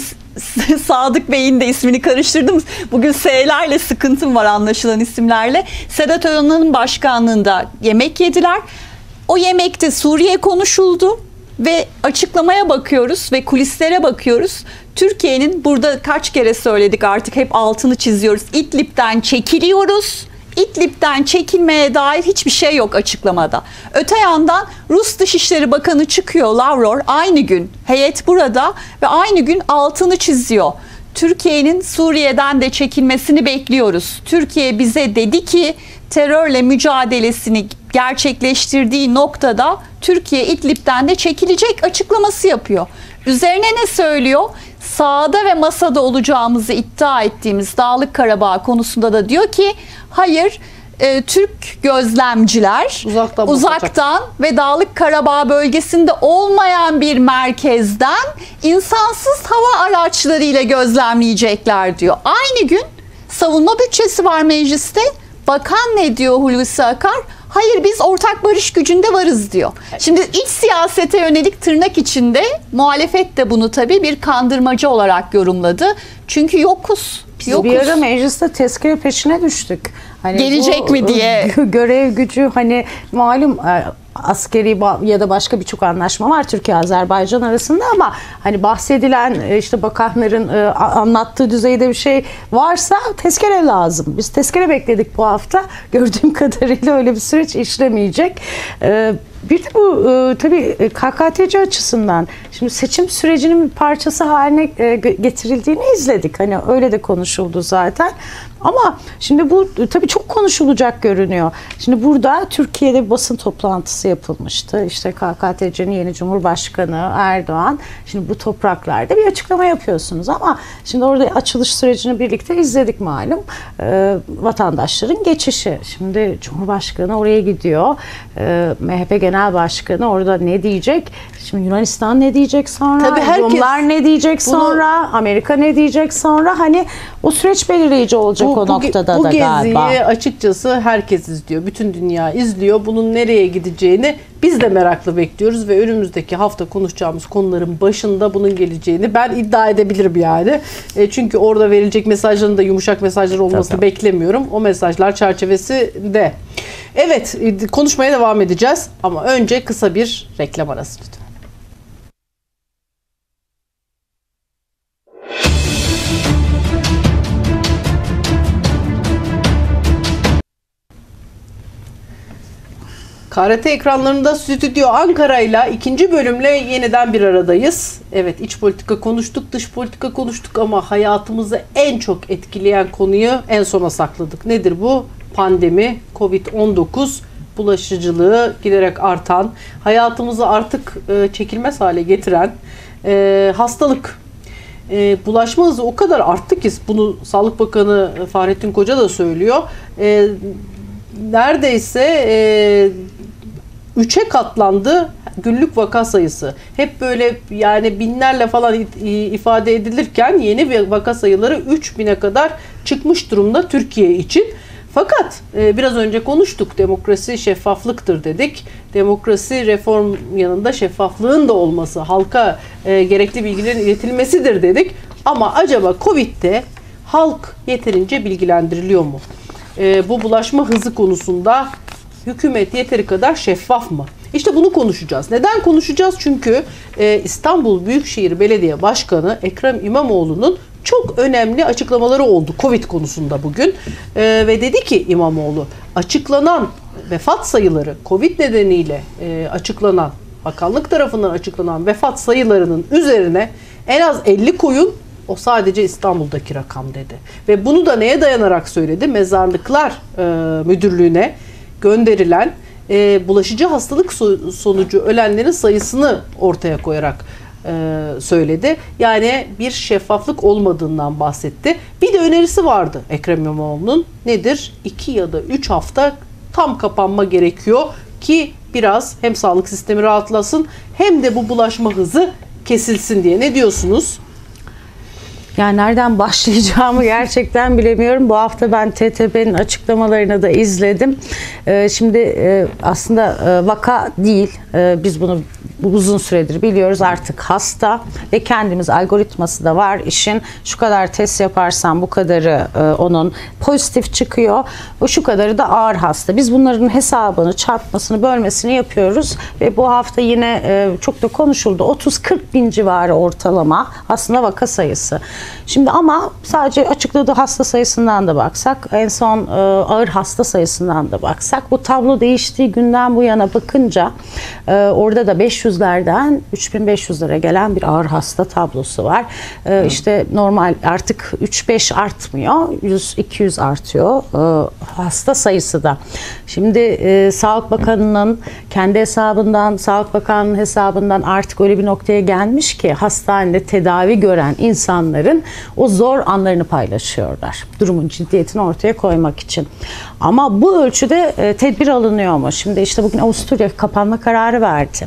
Sadık Bey'in de ismini karıştırdım. Bugün S'lerle sıkıntım var, anlaşılan isimlerle. Sedat Önal'ın başkanlığında yemek yediler. O yemekte Suriye konuşuldu. Ve açıklamaya bakıyoruz ve kulislere bakıyoruz. Türkiye'nin, burada kaç kere söyledik artık, hep altını çiziyoruz. İdlib'den çekiliyoruz. İdlib'den çekilmeye dair hiçbir şey yok açıklamada. Öte yandan Rus Dışişleri Bakanı çıkıyor, Lavrov, aynı gün heyet burada ve aynı gün altını çiziyor. Türkiye'nin Suriye'den de çekilmesini bekliyoruz. Türkiye bize dedi ki terörle mücadelesini gerçekleştirdiği noktada Türkiye İdlib'den de çekilecek açıklaması yapıyor. Üzerine ne söylüyor? Sahada ve masada olacağımızı iddia ettiğimiz Dağlık Karabağ konusunda da diyor ki hayır, e, Türk gözlemciler uzaktan, uzaktan ve Dağlık Karabağ bölgesinde olmayan bir merkezden insansız hava araçlarıyla gözlemleyecekler diyor. Aynı gün savunma bütçesi var mecliste. Bakan ne diyor Hulusi Akar? Hayır, biz ortak barış gücünde varız diyor. Şimdi iç siyasete yönelik tırnak içinde muhalefet de bunu tabii bir kandırmacı olarak yorumladı. Çünkü yokuz. Biz yokuz. bir ara mecliste tezkere peşine düştük. Hani Gelecek bu, mi diye. Görev gücü hani malum askeri ya da başka birçok anlaşma var Türkiye-Azerbaycan arasında ama hani bahsedilen işte bakanların anlattığı düzeyde bir şey varsa tezkere lazım. Biz tezkere bekledik bu hafta. Gördüğüm kadarıyla öyle bir süreç işlemeyecek. Bir de bu tabii K K T C açısından şimdi seçim sürecinin bir parçası haline getirildiğini izledik. Hani öyle de konuşuldu zaten. Ama şimdi bu tabii çok konuşulacak görünüyor. Şimdi burada Türkiye'de bir basın toplantısı yapılmıştı. İşte K K T C'nin yeni Cumhurbaşkanı Erdoğan. Şimdi bu topraklarda bir açıklama yapıyorsunuz ama şimdi orada açılış sürecini birlikte izledik malum. Ee, vatandaşların geçişi. Şimdi Cumhurbaşkanı oraya gidiyor. Ee, M H P Genel Başkanı orada ne diyecek? Şimdi Yunanistan ne diyecek sonra? Tabii herkes, Rumlar ne diyecek bunu, sonra? Amerika ne diyecek sonra? Hani o süreç belirleyici olacak bu, o noktada bu da galiba. Bu geziyi açıkçası herkes izliyor. Bütün dünya izliyor. Bunun nereye gideceğini biz de merakla bekliyoruz ve önümüzdeki hafta konuşacağımız konuların başında bunun geleceğini ben iddia edebilirim yani. E, çünkü orada verilecek mesajların da yumuşak mesajlar olmasını Tabii. beklemiyorum. O mesajlar çerçevesinde. Evet, konuşmaya devam edeceğiz ama önce kısa bir reklam arası lütfen. K R T ekranlarında Stüdyo Ankara ile ikinci bölümle yeniden bir aradayız. Evet, iç politika konuştuk, dış politika konuştuk ama hayatımızı en çok etkileyen konuyu en sona sakladık. Nedir bu? Pandemi, kovid on dokuz, bulaşıcılığı giderek artan, hayatımızı artık e, çekilmez hale getiren e, hastalık. E, bulaşma hızı o kadar arttı ki, bunu Sağlık Bakanı Fahrettin Koca da söylüyor. E, neredeyse e, üçe katlandı günlük vaka sayısı. Hep böyle yani binlerle falan ifade edilirken yeni bir vaka sayıları üç bine kadar çıkmış durumda Türkiye için. Fakat e, biraz önce konuştuk, demokrasi şeffaflıktır dedik. Demokrasi reform yanında şeffaflığın da olması, halka e, gerekli bilgilerin iletilmesidir dedik. Ama acaba Covid'de halk yeterince bilgilendiriliyor mu? E, bu bulaşma hızı konusunda hükümet yeteri kadar şeffaf mı? İşte bunu konuşacağız. Neden konuşacağız? Çünkü e, İstanbul Büyükşehir Belediye Başkanı Ekrem İmamoğlu'nun çok önemli açıklamaları oldu Covid konusunda bugün. E, ve dedi ki İmamoğlu, açıklanan vefat sayıları, Covid nedeniyle e, açıklanan, bakanlık tarafından açıklanan vefat sayılarının üzerine en az elli koyun. O sadece İstanbul'daki rakam dedi. Ve bunu da neye dayanarak söyledi? Mezarlıklar e, Müdürlüğü'ne gönderilen e, bulaşıcı hastalık so- sonucu ölenlerin sayısını ortaya koyarak e, söyledi. Yani bir şeffaflık olmadığından bahsetti. Bir de önerisi vardı Ekrem İmamoğlu'nun. Nedir? iki ya da üç hafta tam kapanma gerekiyor ki biraz hem sağlık sistemi rahatlasın hem de bu bulaşma hızı kesilsin diye. Ne diyorsunuz? Yani nereden başlayacağımı gerçekten bilemiyorum. Bu hafta ben T T P'nin açıklamalarını da izledim. Ee, şimdi e, aslında e, vaka değil. E, biz bunu uzun süredir biliyoruz. Artık hasta ve kendimiz algoritması da var işin. Şu kadar test yaparsan bu kadarı e, onun pozitif çıkıyor. O şu kadarı da ağır hasta. Biz bunların hesabını, çarpmasını, bölmesini yapıyoruz ve bu hafta yine e, çok da konuşuldu. otuz kırk bin civarı ortalama aslında vaka sayısı. Şimdi ama sadece açıkladığı hasta sayısından da baksak, en son e, ağır hasta sayısından da baksak, bu tablo değiştiği günden bu yana bakınca e, orada da beş yüzlerden üç bin beş yüzlere gelen bir ağır hasta tablosu var. E, işte normal artık üç beş artmıyor, yüz iki yüz artıyor e, hasta sayısı da. Şimdi e, Sağlık Bakanı'nın kendi hesabından, Sağlık Bakanı'nın hesabından artık öyle bir noktaya gelmiş ki hastanede tedavi gören insanların o zor anlarını paylaşıyorlar. Durumun ciddiyetini ortaya koymak için. Ama bu ölçüde e, tedbir alınıyor mu? Şimdi işte bugün Avusturya kapanma kararı verdi.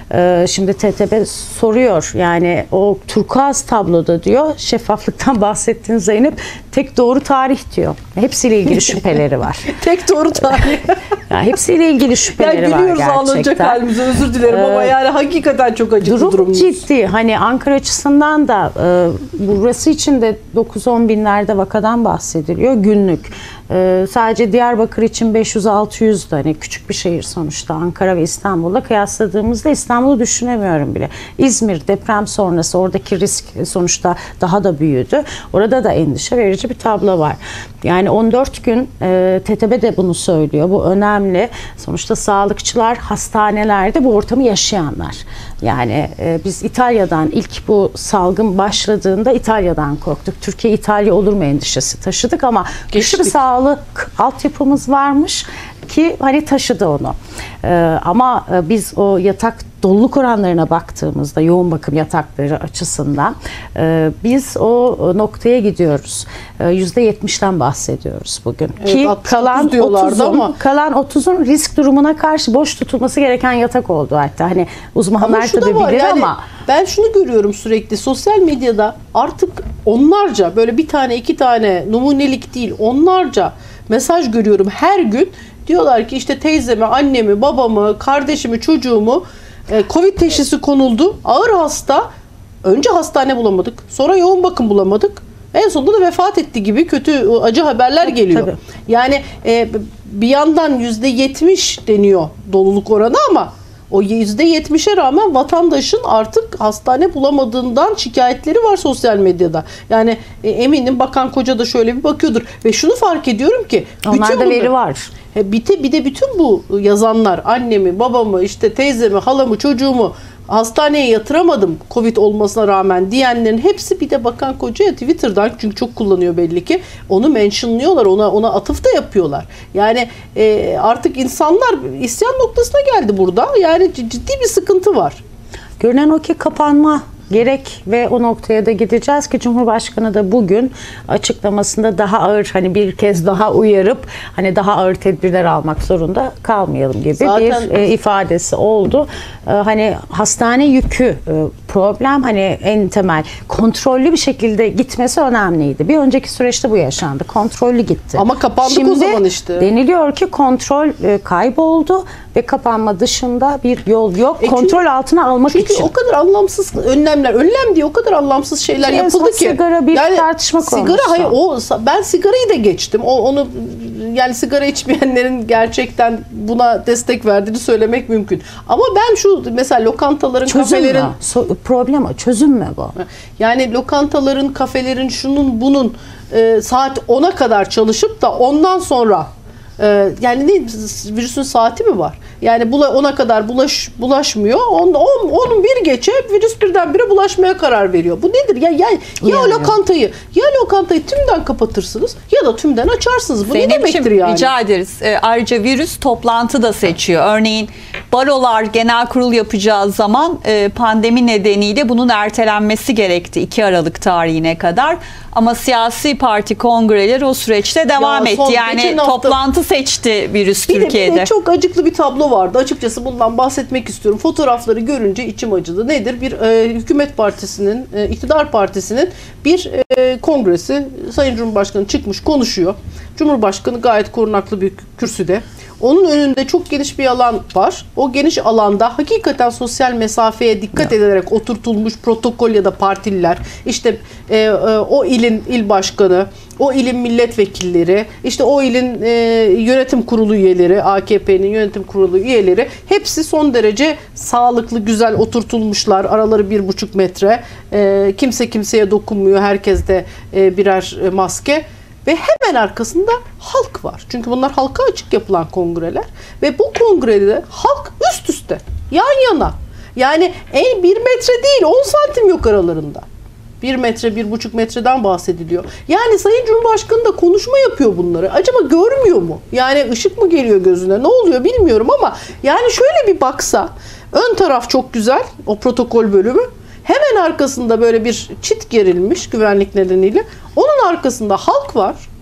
Ee, şimdi T T B soruyor, yani o turkuaz tabloda diyor, şeffaflıktan bahsettin Zeynep, tek doğru tarih diyor. Hepsiyle ilgili şüpheleri var. Tek doğru tarih. Ya hepsiyle ilgili şüpheleri yani var gülüyoruz ağlanacak gerçekten. halimize, özür dilerim ama yani hakikaten çok acıklı Durum durumumuz. ciddi. Hani Ankara açısından da e, burası için de dokuz on binlerde vakadan bahsediliyor günlük. E, sadece Diyarbakır için beş yüz altı yüz, hani küçük bir şehir sonuçta, Ankara ve İstanbul'la kıyasladığımızda İstanbul'u düşünemiyorum bile. İzmir deprem sonrası oradaki risk sonuçta daha da büyüdü. Orada da endişe verici bir tablo var. Yani on dört gün e, T T B de bunu söylüyor. Bu önemli. Sonuçta sağlıkçılar hastanelerde bu ortamı yaşayanlar. Yani e, biz İtalya'dan, ilk bu salgın başladığında İtalya'dan korktuk. Türkiye İtalya olur mu endişesi taşıdık ama güçlü bir sağlık altyapımız varmış ki hani taşıdı onu. Ee, ama e, biz o yatak doluluk oranlarına baktığımızda, yoğun bakım yatakları açısından e, biz o noktaya gidiyoruz. E, yüzde yetmişten bahsediyoruz bugün. Evet, ki kalan otuzun, ama kalan otuzun risk durumuna karşı boş tutulması gereken yatak oldu hatta. Hani uzmanlar ama şu tabii da var, bilir yani ama ben şunu görüyorum sürekli sosyal medyada, artık onlarca, böyle bir tane iki tane numunelik değil, onlarca mesaj görüyorum her gün. Diyorlar ki işte teyzemi, annemi, babamı, kardeşimi, çocuğumu e, Covid teşhisi konuldu. Ağır hasta. Önce hastane bulamadık. Sonra yoğun bakım bulamadık. En sonunda da vefat etti gibi kötü, acı haberler geliyor. Tabii. Yani e, bir yandan yüzde yetmiş deniyor doluluk oranı ama o yüzde yetmişe rağmen vatandaşın artık hastane bulamadığından şikayetleri var sosyal medyada. Yani e, eminim Bakan Koca da şöyle bir bakıyordur. Ve şunu fark ediyorum ki onlarda bunlar, veri var. Bir de, bir de bütün bu yazanlar, annemi, babamı, işte teyzemi, halamı, çocuğumu hastaneye yatıramadım Covid olmasına rağmen diyenlerin hepsi bir de Bakan Koca'ya Twitter'dan, çünkü çok kullanıyor belli ki, onu mentionlıyorlar, ona ona atıf da yapıyorlar. Yani e, artık insanlar isyan noktasına geldi burada. Yani ciddi bir sıkıntı var. Görünen o ki kapanma gerek ve o noktaya da gideceğiz ki Cumhurbaşkanı da bugün açıklamasında daha ağır, hani bir kez daha uyarıp hani daha ağır tedbirler almak zorunda kalmayalım gibi Zaten bir e, ifadesi oldu. E, hani hastane yükü e, problem, hani en temel kontrollü bir şekilde gitmesi önemliydi. Bir önceki süreçte bu yaşandı. Kontrollü gitti. Ama kapandık Şimdi o zaman işte. Deniliyor ki kontrol e, kayboldu ve kapanma dışında bir yol yok. E kontrol çünkü, altına almak çünkü için. o kadar anlamsız önlemler, önlem diye o kadar anlamsız şeyler En yapıldı son ki. sigara bir tartışma konusu. Sigara, hayır, o ben sigarayı da geçtim. O onu yani sigara içmeyenlerin gerçekten buna destek verdiğini söylemek mümkün. Ama ben şu mesela lokantaların, Çözüm kafelerin mü? So- problem o. Çözüm mü bu? yani lokantaların, kafelerin, şunun bunun e, saat ona kadar çalışıp da ondan sonra e, yani ne, virüsün saati mi var? Yani bula, ona kadar bulaş, bulaşmıyor. On, on, on bir geçe virüs birdenbire bulaşmaya karar veriyor. Bu nedir? Ya, ya, ya o lokantayı ya lokantayı tümden kapatırsınız ya da tümden açarsınız. Bu ne demektir yani? Rica ederiz. E, ayrıca virüs toplantı da seçiyor. Örneğin barolar genel kurul yapacağı zaman e, pandemi nedeniyle bunun ertelenmesi gerekti iki Aralık tarihine kadar. Ama siyasi parti kongreleri o süreçte devam Ya etti. son- Yani geçen hafta- toplantı seçti virüs Bir de, Türkiye'de. bir de çok acıklı bir tablo vardı. Açıkçası bundan bahsetmek istiyorum. Fotoğrafları görünce içim acıdı. Nedir? Bir e, hükümet partisinin, e, iktidar partisinin bir e, kongresi. Sayın Cumhurbaşkanı çıkmış konuşuyor. Cumhurbaşkanı gayet korunaklı bir kürsüde. Onun önünde çok geniş bir alan var. O geniş alanda hakikaten sosyal mesafeye dikkat ya. ederek oturtulmuş protokol ya da partililer, işte e, e, o ilin il başkanı, o ilin milletvekilleri, işte o ilin e, yönetim kurulu üyeleri, A K P'nin yönetim kurulu üyeleri hepsi son derece sağlıklı, güzel oturtulmuşlar. Araları bir buçuk metre. E, kimse kimseye dokunmuyor. Herkeste e, birer e, maske. Ve hemen arkasında halk var. Çünkü bunlar halka açık yapılan kongreler. Ve bu kongrede halk üst üste, yan yana. Yani en bir metre değil, on santim yok aralarında. Bir metre, bir buçuk metreden bahsediliyor. Yani Sayın Cumhurbaşkanı da konuşma yapıyor bunları. Acaba görmüyor mu? Yani ışık mı geliyor gözüne? Ne oluyor bilmiyorum ama yani şöyle bir baksa, ön taraf çok güzel, o protokol bölümü. Hemen arkasında böyle bir çit gerilmiş güvenlik nedeniyle. Onun arkasında halk var.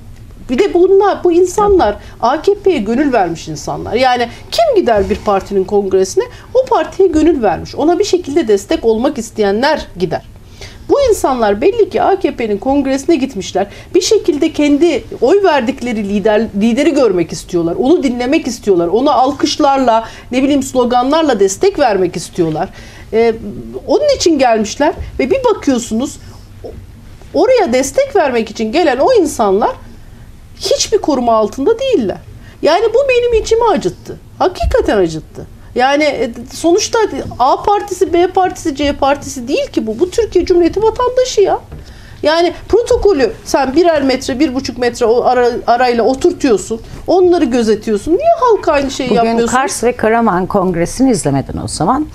Bir de bunlar, bu insanlar A K P'ye gönül vermiş insanlar. Yani kim gider bir partinin kongresine? O partiye gönül vermiş. Ona bir şekilde destek olmak isteyenler gider. Bu insanlar belli ki A K P'nin kongresine gitmişler. Bir şekilde kendi oy verdikleri lider lideri görmek istiyorlar. Onu dinlemek istiyorlar. Ona alkışlarla, ne bileyim sloganlarla destek vermek istiyorlar. Ee, onun için gelmişler ve bir bakıyorsunuz oraya destek vermek için gelen o insanlar hiçbir koruma altında değiller. Yani bu benim içimi acıttı. Hakikaten acıttı. Yani sonuçta A partisi, B partisi, C partisi değil ki bu. Bu Türkiye Cumhuriyeti vatandaşı ya. Yani protokolü sen birer metre, bir buçuk metre o ara, arayla oturtuyorsun. Onları gözetiyorsun. Niye halka aynı şeyi Bugün yapmıyorsun? Bugün Kars ve Karaman Kongresi'ni izlemedin o zaman.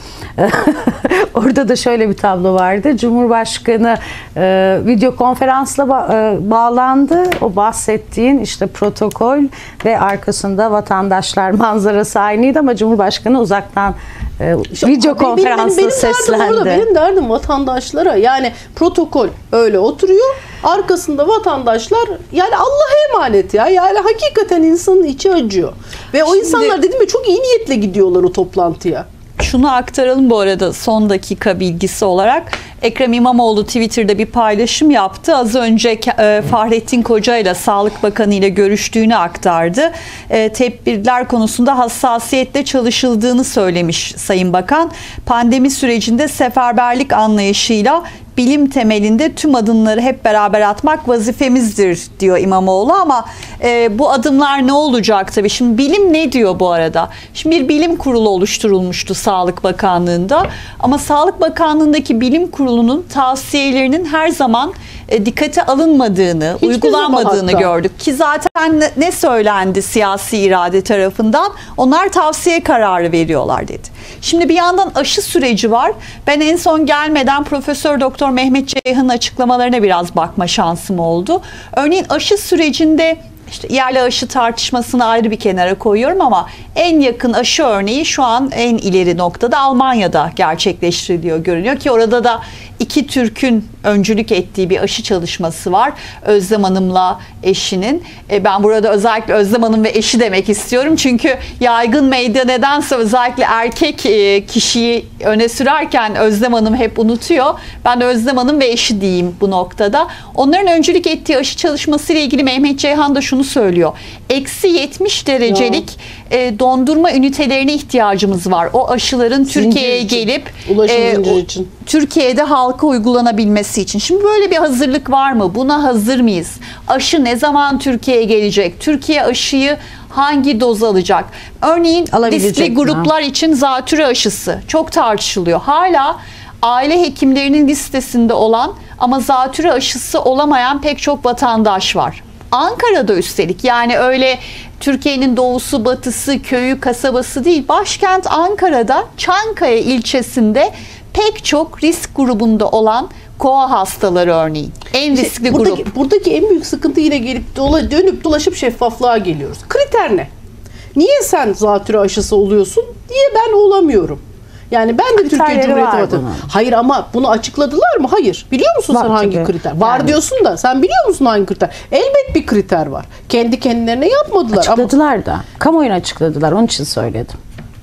Orada da şöyle bir tablo vardı. Cumhurbaşkanı e, video konferansla ba- e, bağlandı. O bahsettiğin işte protokol ve arkasında vatandaşlar manzarası aynıydı ama Cumhurbaşkanı uzaktan e, İşte video benim, konferansla benim, benim seslendi. Derdim orada, benim derdim vatandaşlara. Yani protokol öyle oturuyor. Arkasında vatandaşlar yani Allah'a emanet ya. Yani hakikaten insanın içi acıyor. Ve o Şimdi, insanlar dedim ya çok iyi niyetle gidiyorlar o toplantıya. Şunu aktaralım bu arada son dakika bilgisi olarak. Ekrem İmamoğlu Twitter'da bir paylaşım yaptı. Az önce e, Fahrettin Koca ile Sağlık Bakanı ile görüştüğünü aktardı. E, tedbirler konusunda hassasiyetle çalışıldığını söylemiş Sayın Bakan. Pandemi sürecinde seferberlik anlayışıyla bilim temelinde tüm adımları hep beraber atmak vazifemizdir diyor İmamoğlu ama e, bu adımlar ne olacak tabii? Şimdi bilim ne diyor bu arada? Şimdi bir bilim kurulu oluşturulmuştu Sağlık Bakanlığı'nda ama Sağlık Bakanlığı'ndaki bilim kurulunun tavsiyelerinin her zaman e, dikkate alınmadığını, Hiçbir uygulanmadığını gördük. Ki zaten ne, ne söylendi siyasi irade tarafından? Onlar tavsiye kararı veriyorlar dedi. Şimdi bir yandan aşı süreci var. Ben en son gelmeden Profesör Doktor Mehmet Ceyhan'ın açıklamalarına biraz bakma şansım oldu. Örneğin aşı sürecinde işte yerli aşı tartışmasını ayrı bir kenara koyuyorum ama en yakın aşı örneği şu an en ileri noktada Almanya'da gerçekleştiriliyor görünüyor ki orada da iki Türk'ün öncülük ettiği bir aşı çalışması var. Özlem Hanım'la eşinin. E ben burada özellikle Özlem Hanım ve eşi demek istiyorum. Çünkü yaygın medya nedense özellikle erkek e, kişiyi öne sürerken Özlem Hanım hep unutuyor. Ben Özlem Hanım ve eşi diyeyim bu noktada. Onların öncülük ettiği aşı çalışması ile ilgili Mehmet Ceyhan da şunu söylüyor. Eksi yetmiş derecelik e, dondurma ünitelerine ihtiyacımız var. O aşıların Türkiye'ye gelip ulaşım e, zinciri için. Türkiye'de halka uygulanabilmesi için. Şimdi böyle bir hazırlık var mı? Buna hazır mıyız? Aşı ne zaman Türkiye'ye gelecek? Türkiye aşıyı hangi doz alacak? Örneğin riskli gruplar için zatürre aşısı çok tartışılıyor. Hala aile hekimlerinin listesinde olan ama zatürre aşısı olamayan pek çok vatandaş var. Ankara'da üstelik yani öyle Türkiye'nin doğusu, batısı, köyü, kasabası değil. Başkent Ankara'da Çankaya ilçesinde pek çok risk grubunda olan koa hastaları örneğin. En riskli işte buradaki, grup. Buradaki en büyük sıkıntı yine gelip dola, dönüp dolaşıp şeffaflığa geliyoruz. Kriter ne? Niye sen zatürre aşısı oluyorsun? Niye ben olamıyorum? Yani ben de Türkiye Cumhuriyeti vatandaşı. Hayır ama bunu açıkladılar mı? Hayır. Biliyor musun var sen hangi tabii. kriter? Var yani. Diyorsun da sen biliyor musun hangi kriter? Elbet bir kriter var. Kendi kendilerine yapmadılar. Açıkladılar ama... da. Kamuoyuna açıkladılar. Onun için söyledim.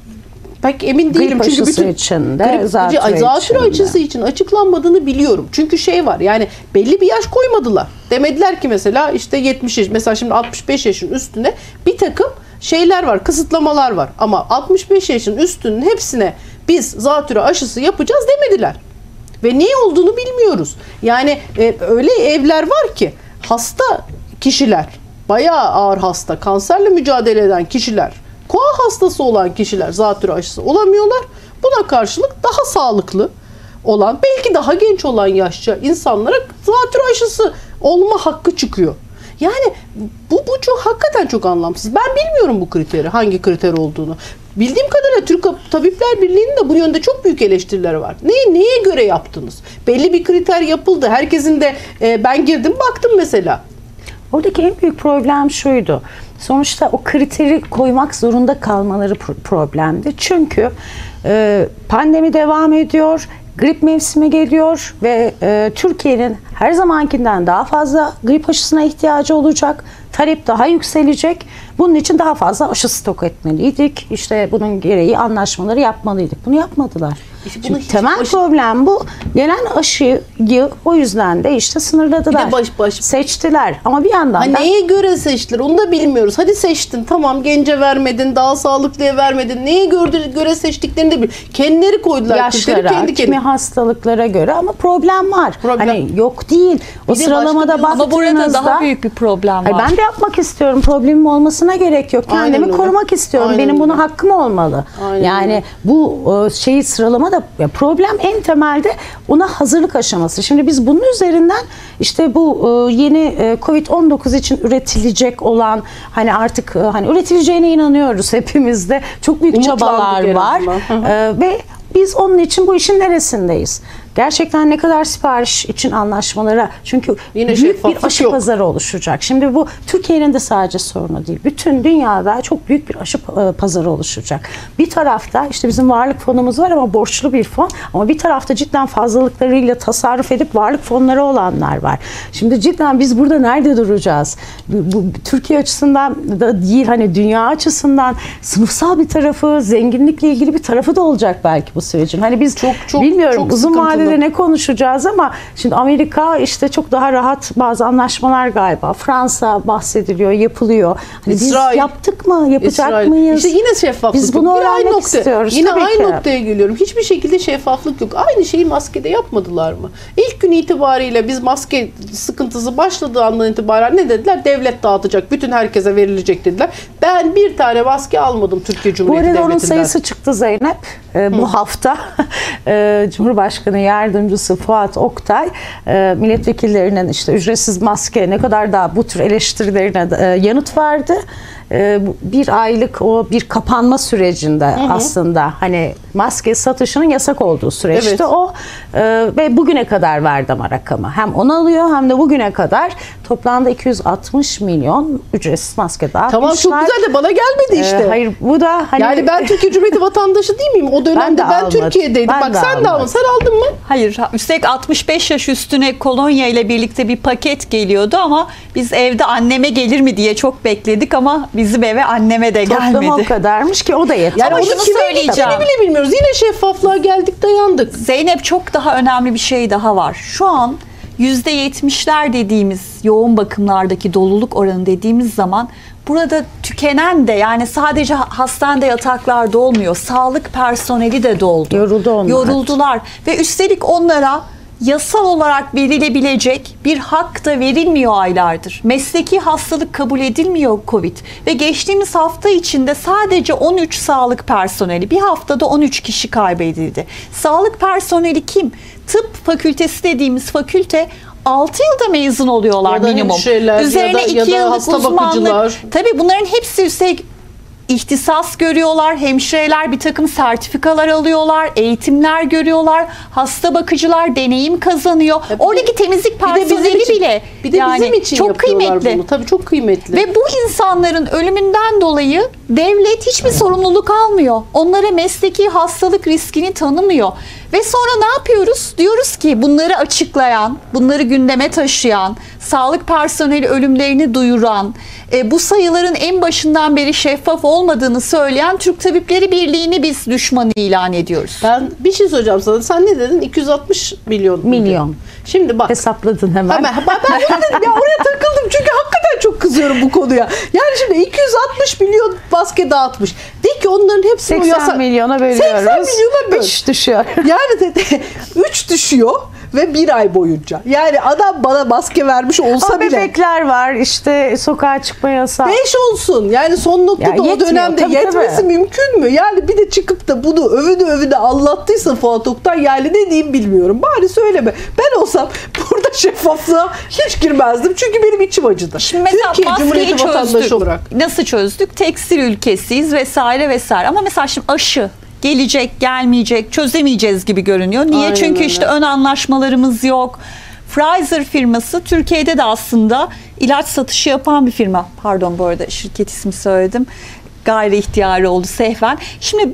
Pek emin değilim. Grip çünkü bütün için de, zatürre, zatürre aşısı için açıklanmadığını biliyorum. Çünkü şey var yani belli bir yaş koymadılar. Demediler ki mesela işte yetmiş yaş, mesela şimdi altmış beş yaşın üstüne bir takım şeyler var, kısıtlamalar var. Ama altmış beş yaşın üstünün hepsine biz zatürre aşısı yapacağız demediler. Ve niye olduğunu bilmiyoruz. Yani e, öyle evler var ki hasta kişiler, bayağı ağır hasta, kanserle mücadele eden kişiler, koa hastası olan kişiler zatürre aşısı olamıyorlar. Buna karşılık daha sağlıklı olan, belki daha genç olan yaşça insanlara zatürre aşısı olma hakkı çıkıyor. Yani bu, bu çok hakikaten çok anlamsız. Ben bilmiyorum bu kriteri, hangi kriter olduğunu. Bildiğim kadarıyla Türk Tabipler Birliği'nin de bu yönde çok büyük eleştirileri var. Neye, neye göre yaptınız? Belli bir kriter yapıldı. Herkesin de e, ben girdim baktım mesela. Oradaki en büyük problem şuydu. Sonuçta o kriteri koymak zorunda kalmaları problemdi. Çünkü e, pandemi devam ediyor. grip mevsimi geliyor ve e, Türkiye'nin her zamankinden daha fazla grip aşısına ihtiyacı olacak. Talep daha yükselecek. Bunun için daha fazla aşı stok etmeliydik. İşte bunun gereği anlaşmaları yapmalıydık. Bunu yapmadılar. İşte Şimdi hiç temel baş... problem bu. Gelen aşıyı o yüzden de işte sınırladılar. Bir de baş, baş... Seçtiler. Ama bir yandan ha, da... Neye göre seçtiler onu da bilmiyoruz. Hadi seçtin tamam, gence vermedin, daha sağlıklıya vermedin. Neye göre, göre seçtiklerini de bil. Kendileri koydular. Yaşlara, kendi kimi hastalıklara göre ama problem var. Problem. Hani yok değil. O Bir de sıralamada başka bir- Ama burada baktığınızda... daha büyük bir problem var. Hayır, ben de yapmak istiyorum. Problemim olmasına gerek yok. Aynen Kendimi öyle. korumak istiyorum. Aynen Benim buna öyle. hakkım olmalı. Aynen yani öyle. bu e, şeyi sıralama da ya problem en temelde ona hazırlık aşaması. Şimdi biz bunun üzerinden işte bu e, yeni e, kovid on dokuz için üretilecek olan hani artık e, hani üretileceğine inanıyoruz hepimiz de. Çok büyük Umutlandık çabalar en var. azından. E, ve biz onun için bu işin neresindeyiz? Gerçekten ne kadar sipariş için anlaşmalara, çünkü Yine büyük bir şeffaflık aşı yok. pazarı oluşacak. Şimdi bu Türkiye'nin de sadece sorunu değil. Bütün dünyada çok büyük bir aşı e, pazarı oluşacak. Bir tarafta işte bizim varlık fonumuz var ama borçlu bir fon. Ama bir tarafta cidden fazlalıklarıyla tasarruf edip varlık fonları olanlar var. Şimdi cidden biz burada nerede duracağız? Bu, bu Türkiye açısından da değil, hani dünya açısından sınıfsal bir tarafı, zenginlikle ilgili bir tarafı da olacak belki bu sürecin. Hani biz Çok, çok, bilmiyorum çok uzun sıkıntılı. vadede ne konuşacağız ama şimdi Amerika işte çok daha rahat bazı anlaşmalar galiba. Fransa bahsediliyor, yapılıyor. Hani İsrail. biz yaptık mı? Yapacak İsrail. mıyız? İşte yine şeffaflık Biz bunu yok. Yine öğrenmek aynı nokta, istiyoruz. Yine Tabii aynı ki. noktaya geliyorum. Hiçbir şekilde şeffaflık yok. Aynı şeyi maskede yapmadılar mı? İlk gün itibariyle biz maske sıkıntısı başladığı andan itibaren ne dediler? Devlet dağıtacak. Bütün herkese verilecek dediler. Ben bir tane maske almadım Türkiye Bu Cumhuriyeti arada onun Devleti'nden. sayısı çıktı Zeynep. Ee, bu hafta e, Cumhurbaşkanı Yardımcısı Fuat Oktay e, milletvekillerinin işte ücretsiz maske ne kadar daha bu tür eleştirilerine e, yanıt verdi. E, bu bir aylık o bir kapanma sürecinde aslında hani maske satışının yasak olduğu süreçte Evet. o e, ve bugüne kadar verdi ama rakamı. Hem onu alıyor hem de bugüne kadar toplamda iki yüz altmış milyon ücretsiz maske dağıtmışlar. Tamam çok güzel de bana gelmedi işte. Ee, hayır bu da hani Yani ben Türkiye Cumhuriyeti vatandaşı değil miyim? O dönemde ben, de almadım. Türkiye'deydim. Ben Bak de sen de almadım. almadın. Sen aldın mı? Hayır, üstelik altmış beş yaş üstüne kolonya ile birlikte bir paket geliyordu ama biz evde anneme gelir mi diye çok bekledik ama bizim eve anneme de toplamı gelmedi. o kadarmış ki o da yeter. Yani Ama onu şunu kime söyleyeceğim. gittiğini bile bilmiyoruz. Yine şeffaflığa geldik, dayandık. Zeynep, çok daha önemli bir şey daha var. Şu an yüzde yetmişler dediğimiz yoğun bakımlardaki doluluk oranı dediğimiz zaman burada tükenen de, yani sadece hastanede yataklarda olmuyor. Sağlık personeli de doldu. Yoruldu onlar. Yoruldular ve üstelik onlara yasal olarak verilebilecek bir hak da verilmiyor aylardır. Mesleki hastalık kabul edilmiyor Covid ve geçtiğimiz hafta içinde sadece on üç sağlık personeli, bir haftada on üç kişi kaybedildi. Sağlık personeli kim? Tıp fakültesi dediğimiz fakülte altı yılda mezun oluyorlar Ya da minimum. hemşireler, Üzerine ya da- ya iki da yıllık hasta uzmanlık. bakıcılar. Tabii bunların hepsi üstelik ihtisas görüyorlar, hemşireler bir takım sertifikalar alıyorlar, eğitimler görüyorlar, hasta bakıcılar deneyim kazanıyor. Ya bir de- Oradaki temizlik Bir de bizim personeli için, bile bir de yani bizim için çok yapıyorlar kıymetli. bunu. Tabii çok kıymetli. Ve bu insanların ölümünden dolayı devlet hiçbir sorumluluk almıyor. Onlara mesleki hastalık riskini tanımıyor. Ve sonra ne yapıyoruz? Diyoruz ki bunları açıklayan, bunları gündeme taşıyan, sağlık personeli ölümlerini duyuran, e, bu sayıların en başından beri şeffaf olmadığını söyleyen Türk Tabipleri Birliği'ni biz düşman ilan ediyoruz. Ben bir şey soracağım sana. Sen ne dedin? iki yüz altmış milyon. Milyon. Şimdi bak. Hesapladın hemen. Hemen, ben, ben onu dedim ya, oraya takıldım çünkü hakikaten çok kızıyorum bu konuya. Yani şimdi iki yüz altmış milyon maske dağıtmış. De ki onların hepsini o seksen yasa... milyona bölüyoruz. seksen milyona böl. üç düşüyor. Yani dedi üç düşüyor ve bir ay boyunca. Yani adam bana maske vermiş olsa Ama bile. bebekler var işte sokağa çıkma yasağı. Beş olsun. Yani son noktada Ya o yetmiyor, dönemde tabii, yetmesi tabii. mümkün mü? Yani bir de çıkıp da bunu övüne övüne anlattıysa Fuat Oktay, yani ne diyeyim bilmiyorum. Bari söyleme. Ben olsam burada şeffaflığa hiç girmezdim. Çünkü benim içim acıdı. Şimdi mesela Türkiye maskeyi Cumhuriyeti vatandaşı çözdük. olarak. Nasıl çözdük? Tekstil ülkesiyiz vesaire vesaire. Ama mesela şimdi aşı gelecek, gelmeyecek, çözemeyeceğiz gibi görünüyor. Niye? Aynen Çünkü öyle. işte ön anlaşmalarımız yok. Pfizer firması Türkiye'de de aslında ilaç satışı yapan bir firma. Pardon, bu arada şirket ismi söyledim. Gayri ihtiyari oldu sehven. Şimdi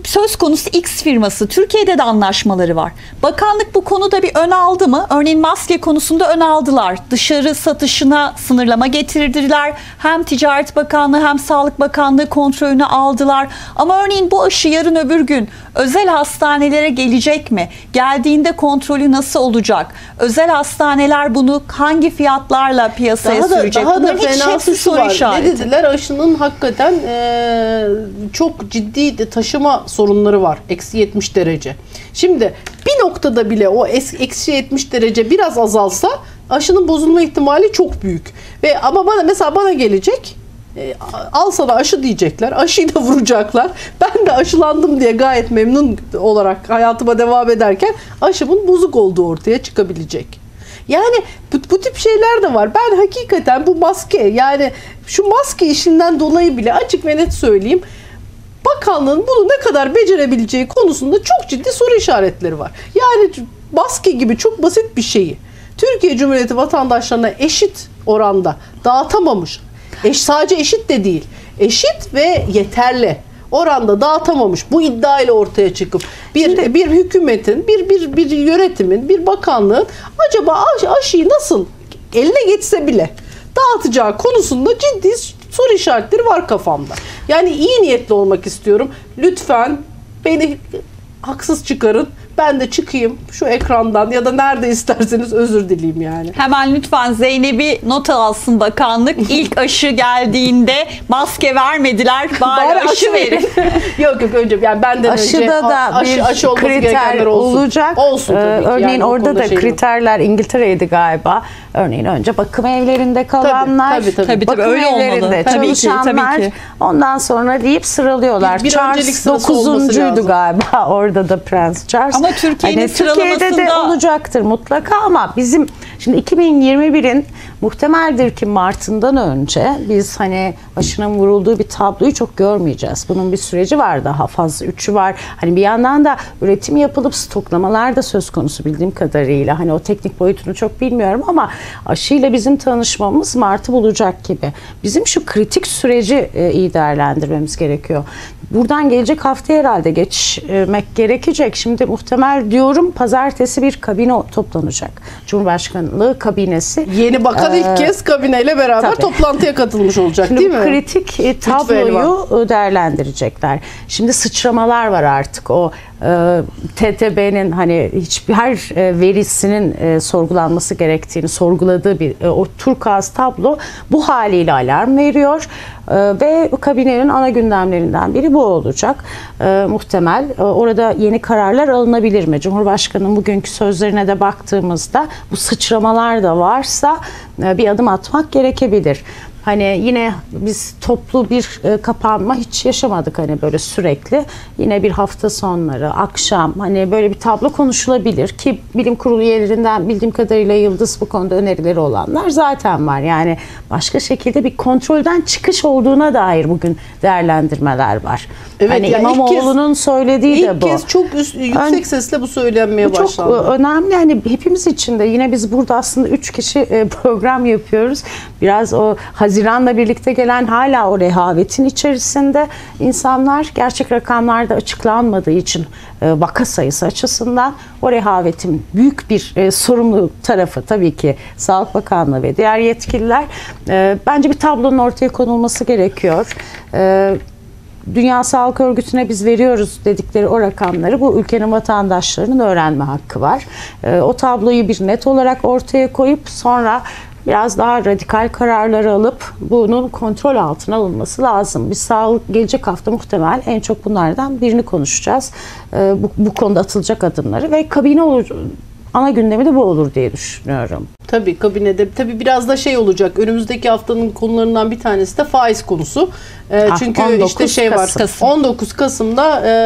söz konusu X firması, Türkiye'de de anlaşmaları var. Bakanlık bu konuda bir ön aldı mı? Örneğin maske konusunda ön aldılar. Dışarı satışına sınırlama getirdiler. Hem Ticaret Bakanlığı hem Sağlık Bakanlığı kontrolünü aldılar. Ama örneğin bu aşı yarın öbür gün özel hastanelere gelecek mi? Geldiğinde kontrolü nasıl olacak? Özel hastaneler bunu hangi fiyatlarla piyasaya Daha da, sürecek? daha da Bunların hiç fenası hepsi şu soru var. Ne işareti. dediler? Aşının hakikaten e, çok ciddi de taşıma sorunları var. Eksi yetmiş derece. Şimdi bir noktada bile o eksi yetmiş derece biraz azalsa aşının bozulma ihtimali çok büyük. Ve ama bana mesela bana gelecek, e, al sana aşı diyecekler. Aşıyı da vuracaklar. Ben de aşılandım diye gayet memnun olarak hayatıma devam ederken aşımın bozuk olduğu ortaya çıkabilecek. Yani bu, bu tip şeyler de var. Ben hakikaten bu maske, yani şu maske işinden dolayı bile açık ve net söyleyeyim, bakanlığın bunu ne kadar becerebileceği konusunda çok ciddi soru işaretleri var. Yani maske gibi çok basit bir şeyi Türkiye Cumhuriyeti vatandaşlarına eşit oranda dağıtamamış. Eş, sadece eşit de değil. Eşit ve yeterli oranda dağıtamamış. Bu iddiayla ortaya çıkıp bir Şimdi, bir hükümetin, bir bir bir yönetimin, bir bakanlığın acaba aş, aşıyı nasıl eline geçse bile dağıtacağı konusunda ciddi soru işaretleri var kafamda. Yani iyi niyetli olmak istiyorum. Lütfen beni haksız çıkarın. Ben de çıkayım şu ekrandan ya da nerede isterseniz özür dileyim yani. Hemen lütfen Zeynep'i not alsın bakanlık. İlk aşı geldiğinde maske vermediler. Bari, Bari aşı, aşı verin. yok yok önce yani benden Aşıda önce da aşı, bir aşı olması kriter gerekenler olsun. olacak. Olsun tabii ki. Örneğin yani orada da şey kriterler yok. İngiltere'ydi galiba. Örneğin önce bakım evlerinde kalanlar, tabii, tabii, tabii. bakım Tabii, öyle evlerinde olmalı. Tabii ki, çalışanlar, tabii ki. ondan sonra deyip sıralıyorlar. Bir, bir Charles dokuzuncuydu galiba orada da Prens Charles. Ama Türkiye'nin hani sıralamasında Türkiye'de de olacaktır mutlaka ama bizim şimdi iki bin yirmi birin muhtemeldir ki Mart'ından önce biz hani aşının vurulduğu bir tabloyu çok görmeyeceğiz. Bunun bir süreci var, daha fazla üçü var. Hani bir yandan da üretim yapılıp stoklamalar da söz konusu bildiğim kadarıyla. Hani o teknik boyutunu çok bilmiyorum ama aşıyla bizim tanışmamız Mart'ı bulacak gibi. Bizim şu kritik süreci e, iyi değerlendirmemiz gerekiyor. Buradan gelecek hafta herhalde geçmek gerekecek. Şimdi muhtemel diyorum pazartesi bir kabine toplanacak. Cumhurbaşkanlığı kabinesi. Yeni bakan ee, ilk kez kabineyle beraber tabii. toplantıya katılmış olacak. Şimdi değil mi? Kritik e, tabloyu değerlendirecekler. Şimdi sıçramalar var artık. O e, T T B'nin hani hiçbir her e, verisinin e, sorgulanması gerektiğini sorguladığı bir e, o turkuaz tablo bu haliyle alarm veriyor. E, ve kabinenin ana gündemlerinden biri bu olacak. E, muhtemel. E, orada yeni kararlar alınabilir mi? Cumhurbaşkanı'nın bugünkü sözlerine de baktığımızda bu sıçramalar da varsa e, bir adım atmak gerekebilir. Hani yine biz toplu bir e, kapanma hiç yaşamadık hani böyle sürekli. Yine bir hafta sonları, akşam hani böyle bir tablo konuşulabilir ki bilim kurulu üyelerinden bildiğim kadarıyla Yıldız bu konuda önerileri olanlar zaten var. Yani başka şekilde bir kontrolden çıkış olduğuna dair bugün değerlendirmeler var. Evet, hani yani İmamoğlu'nun söylediği de bu. İlk kez çok üst, yüksek Ön, sesle bu söylenmeye bu başlandı. Çok önemli. Yani hepimiz için de yine biz burada aslında üç kişi program yapıyoruz. Biraz o Haziran'la birlikte gelen hala o rehavetin içerisinde insanlar gerçek rakamlarda açıklanmadığı için vaka sayısı açısından o rehavetin büyük bir e, sorumlu tarafı tabii ki Sağlık Bakanlığı ve diğer yetkililer. E, bence bir tablonun ortaya konulması gerekiyor. E, Dünya Sağlık Örgütü'ne biz veriyoruz dedikleri o rakamları bu ülkenin vatandaşlarının öğrenme hakkı var. E, o tabloyu bir net olarak ortaya koyup sonra biraz daha radikal kararlar alıp bunun kontrol altına alınması lazım. Biz sağlık gelecek hafta muhtemel en çok bunlardan birini konuşacağız. E, bu, bu konuda atılacak adımları ve kabine olur. Ana gündemi de bu olur diye düşünüyorum. Tabii kabinede tabii biraz da şey olacak. Önümüzdeki haftanın konularından bir tanesi de faiz konusu. E, ah, çünkü işte şey var. Kasım. on dokuz Kasım'da e,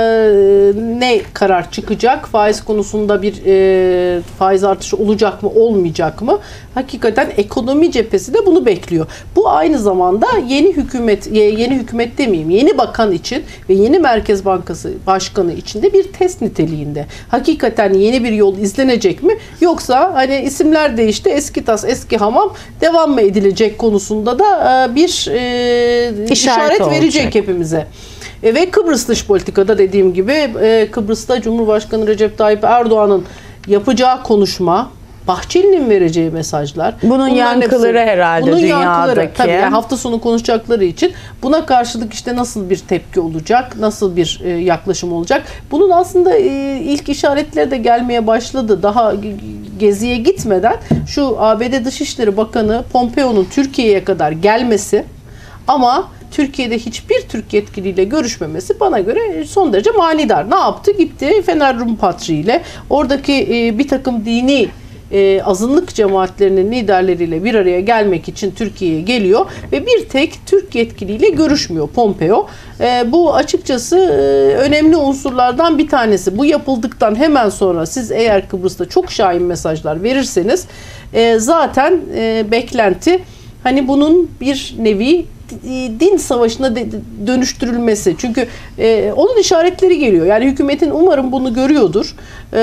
ne karar çıkacak? Faiz konusunda bir e, faiz artışı olacak mı, olmayacak mı? Hakikaten ekonomi cephesi de bunu bekliyor. Bu aynı zamanda yeni hükümet, yeni hükümet demeyeyim, yeni bakan için ve yeni Merkez Bankası Başkanı için de bir test niteliğinde. Hakikaten yeni bir yol izlenecek mi? Yoksa hani isimler değişti, eski tas, eski hamam devam mı edilecek konusunda da bir e, işaret, işaret verecek hepimize. E, ve Kıbrıs dış politikada dediğim gibi e, Kıbrıs'ta Cumhurbaşkanı Recep Tayyip Erdoğan'ın yapacağı konuşma, Bahçeli'nin vereceği mesajlar. Bunun yankıları hepsi, herhalde bunun dünyadaki. Yankıları, tabii yani hafta sonu konuşacakları için buna karşılık işte nasıl bir tepki olacak, nasıl bir e, yaklaşım olacak. Bunun aslında e, ilk işaretleri de gelmeye başladı. Daha geziye gitmeden şu A B D Dışişleri Bakanı Pompeo'nun Türkiye'ye kadar gelmesi ama Türkiye'de hiçbir Türk yetkiliyle görüşmemesi bana göre son derece manidar. Ne yaptı? Gitti Fener Rum Patriği ile oradaki e, bir takım dini e, azınlık cemaatlerinin liderleriyle bir araya gelmek için Türkiye'ye geliyor ve bir tek Türk yetkiliyle görüşmüyor Pompeo. E, bu açıkçası e, önemli unsurlardan bir tanesi. Bu yapıldıktan hemen sonra siz eğer Kıbrıs'ta çok şahin mesajlar verirseniz e, zaten e, beklenti hani bunun bir nevi din savaşına dönüştürülmesi. Çünkü e, onun işaretleri geliyor. Yani hükümetin umarım bunu görüyordur. E,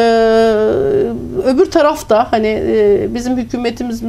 öbür tarafta hani e, bizim hükümetimiz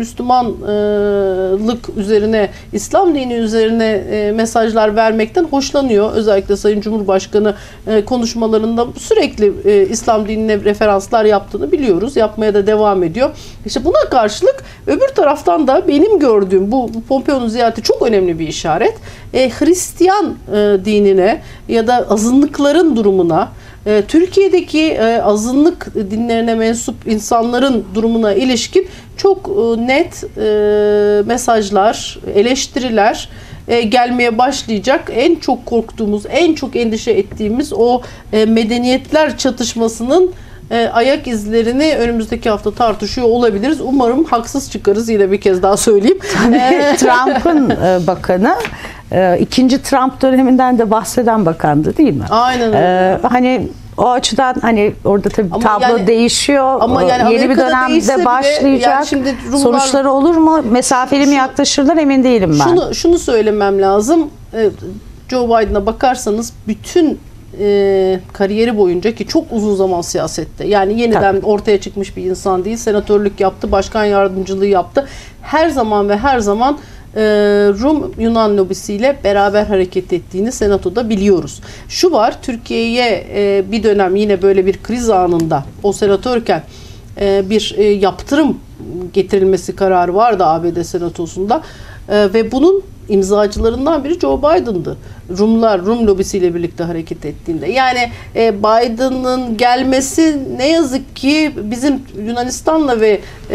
Müslümanlık üzerine, İslam dini üzerine e, mesajlar vermekten hoşlanıyor. Özellikle Sayın Cumhurbaşkanı e, konuşmalarında sürekli e, İslam dinine referanslar yaptığını biliyoruz. Yapmaya da devam ediyor. İşte buna karşılık öbür taraftan da benim gördüğüm bu Pompeo'nun ziyareti çok önemli bir işaret. E, Hristiyan e, dinine ya da azınlıkların durumuna, e, Türkiye'deki e, azınlık dinlerine mensup insanların durumuna ilişkin çok e, net e, mesajlar, eleştiriler e, gelmeye başlayacak. En çok korktuğumuz, en çok endişe ettiğimiz o e, medeniyetler çatışmasının E, ayak izlerini önümüzdeki hafta tartışıyor olabiliriz. Umarım haksız çıkarız. Yine bir kez daha söyleyeyim. Tabii Trump'ın e, bakanı e, ikinci Trump döneminden de bahseden bakandı değil mi? Aynen öyle. E, hani o açıdan hani orada tabii ama tablo yani, değişiyor. Ama yani yeni bir dönemde başlayacak. Yani şimdi Rumlar, sonuçları olur mu? Mesafeli mi yaklaşırlar emin değilim ben. Şunu, şunu söylemem lazım. Joe Biden'a bakarsanız bütün E, kariyeri boyunca ki çok uzun zaman siyasette yani yeniden Tabii. ortaya çıkmış bir insan değil, senatörlük yaptı, başkan yardımcılığı yaptı, her zaman ve her zaman e, Rum Yunan lobisiyle beraber hareket ettiğini senatoda biliyoruz. Şu var, Türkiye'ye e, bir dönem yine böyle bir kriz anında o senatörken e, bir e, yaptırım getirilmesi kararı vardı A B D senatosunda e, ve bunun imzacılarından biri Joe Biden'dı. Rumlar, Rum lobisiyle birlikte hareket ettiğinde. Yani e, Biden'ın gelmesi ne yazık ki bizim Yunanistan'la ve e, e,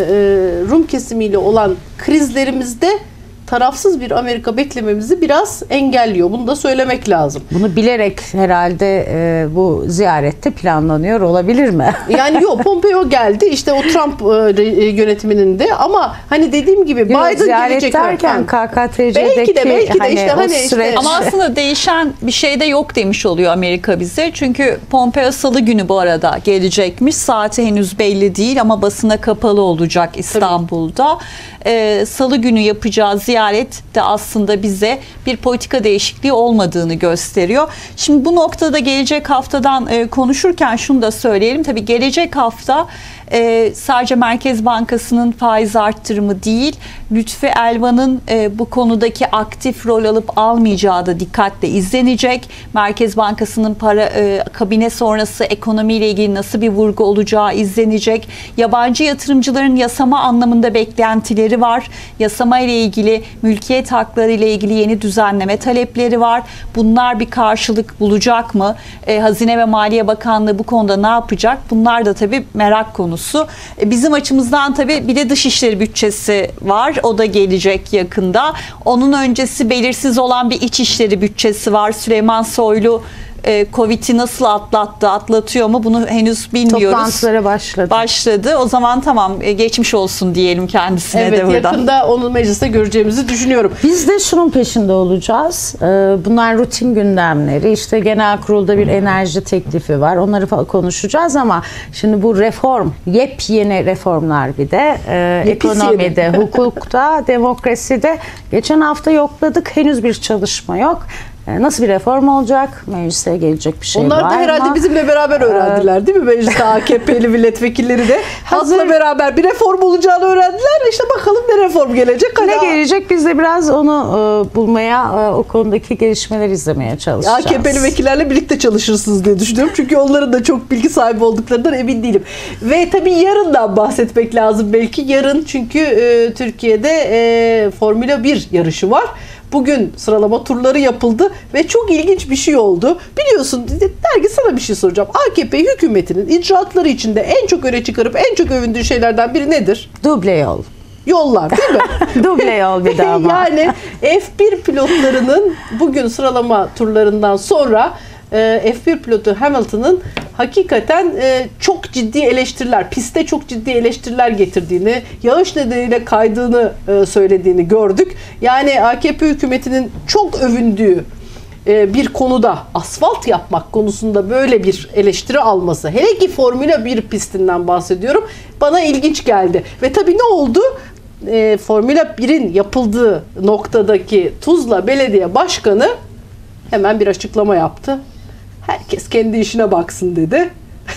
Rum kesimiyle olan krizlerimizde tarafsız bir Amerika beklememizi biraz engelliyor. Bunu da söylemek lazım. Bunu bilerek herhalde e, bu ziyarette planlanıyor olabilir mi? Yani yok, Pompeo geldi işte o Trump e, yönetiminin de ama hani dediğim gibi Biden yok, ziyaret gelecek derken K K T C'deki belki de belki de hani işte hani işte ama aslında değişen bir şey de yok demiş oluyor Amerika bize. Çünkü Pompeo Salı günü bu arada gelecekmiş. Saati henüz belli değil ama basına kapalı olacak İstanbul'da. Ee, Salı günü yapacağı ziyaret de aslında bize bir politika değişikliği olmadığını gösteriyor. Şimdi bu noktada gelecek haftadan e, konuşurken şunu da söyleyelim. Tabii gelecek hafta e, sadece Merkez Bankası'nın faiz arttırımı değil, Lütfi Elvan'ın e, bu konudaki aktif rol alıp almayacağı da dikkatle izlenecek. Merkez Bankası'nın para e, kabine sonrası ekonomiyle ilgili nasıl bir vurgu olacağı izlenecek. Yabancı yatırımcıların yasama anlamında beklentileri var. Yasama ile ilgili, mülkiyet hakları ile ilgili yeni düzenleme talepleri var. Bunlar bir karşılık bulacak mı? E, Hazine ve Maliye Bakanlığı bu konuda ne yapacak? Bunlar da tabii merak konusu. E, bizim açımızdan tabii bir de dışişleri bütçesi var. O da gelecek yakında. Onun öncesi belirsiz olan bir içişleri bütçesi var. Süleyman Soylu Covid'i nasıl atlattı, atlatıyor mu bunu henüz bilmiyoruz. Toplantılara başladı. Başladı. O zaman tamam, geçmiş olsun diyelim kendisine evet, de buradan. Evet, yakında onu mecliste göreceğimizi düşünüyorum. Biz de şunun peşinde olacağız. Bunlar rutin gündemleri. İşte genel kurulda bir enerji teklifi var. Onları falan konuşacağız ama şimdi bu reform, yepyeni reformlar bir de e, ekonomide, hukukta, demokraside geçen hafta yokladık. Henüz bir çalışma yok. E, nasıl bir reform olacak? Meclise gelecek bir şey Onlar var da herhalde mı? bizimle beraber öğrendiler değil mi? Mecliste A K P'li milletvekilleri de Hazır- halkla beraber bir reform olacağını öğrendiler. İşte bakalım ne reform gelecek. Ne Hani gelecek? Biz de biraz onu e, bulmaya, e, o konudaki gelişmeleri izlemeye çalışacağız. A K P'li vekillerle birlikte çalışırsınız diye düşünüyorum. Çünkü onların da çok bilgi sahibi olduklarından emin değilim. Ve tabii yarından bahsetmek lazım belki. Yarın çünkü e, Türkiye'de e, Formula bir yarışı var. Bugün sıralama turları yapıldı ve çok ilginç bir şey oldu. Biliyorsun Nergis, sana bir şey soracağım. A K P hükümetinin icraatları içinde en çok öne çıkarıp en çok övündüğü şeylerden biri nedir? Duble yol. Yollar değil mi? Duble yol bir daha ama. Yani F bir pilotlarının bugün sıralama turlarından sonra e, F bir pilotu Hamilton'ın hakikaten e, çok ciddi eleştiriler, pistte çok ciddi eleştiriler getirdiğini, yağış nedeniyle kaydığını e, söylediğini gördük. Yani A K P hükümetinin çok övündüğü e, bir konuda, asfalt yapmak konusunda böyle bir eleştiri alması, hele ki Formula bir pistinden bahsediyorum, bana ilginç geldi. Ve tabii ne oldu? E, Formula birin yapıldığı noktadaki Tuzla Belediye Başkanı hemen bir açıklama yaptı. Herkes kendi işine baksın dedi.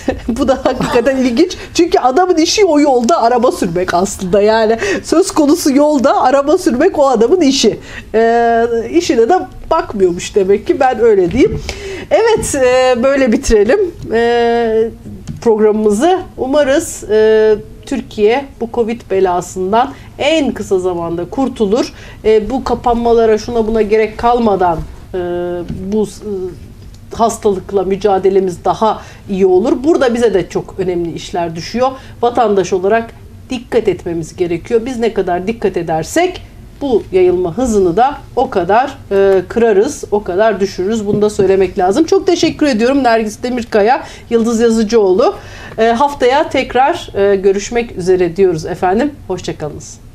Bu da hakikaten ilginç. Çünkü adamın işi o yolda araba sürmek aslında. Yani söz konusu yolda araba sürmek o adamın işi. Ee, işine de bakmıyormuş demek ki, ben öyle diyeyim. Evet, e, böyle bitirelim e, programımızı. Umarız e, Türkiye bu Covid belasından en kısa zamanda kurtulur. E, bu kapanmalara, şuna buna gerek kalmadan e, bu e, hastalıkla mücadelemiz daha iyi olur. Burada bize de çok önemli işler düşüyor. Vatandaş olarak dikkat etmemiz gerekiyor. Biz ne kadar dikkat edersek bu yayılma hızını da o kadar e, kırarız, o kadar düşürürüz. Bunu da söylemek lazım. Çok teşekkür ediyorum Nergis Demirkaya, Yıldız Yazıcıoğlu. E, haftaya tekrar e, görüşmek üzere diyoruz efendim. Hoşça kalınız.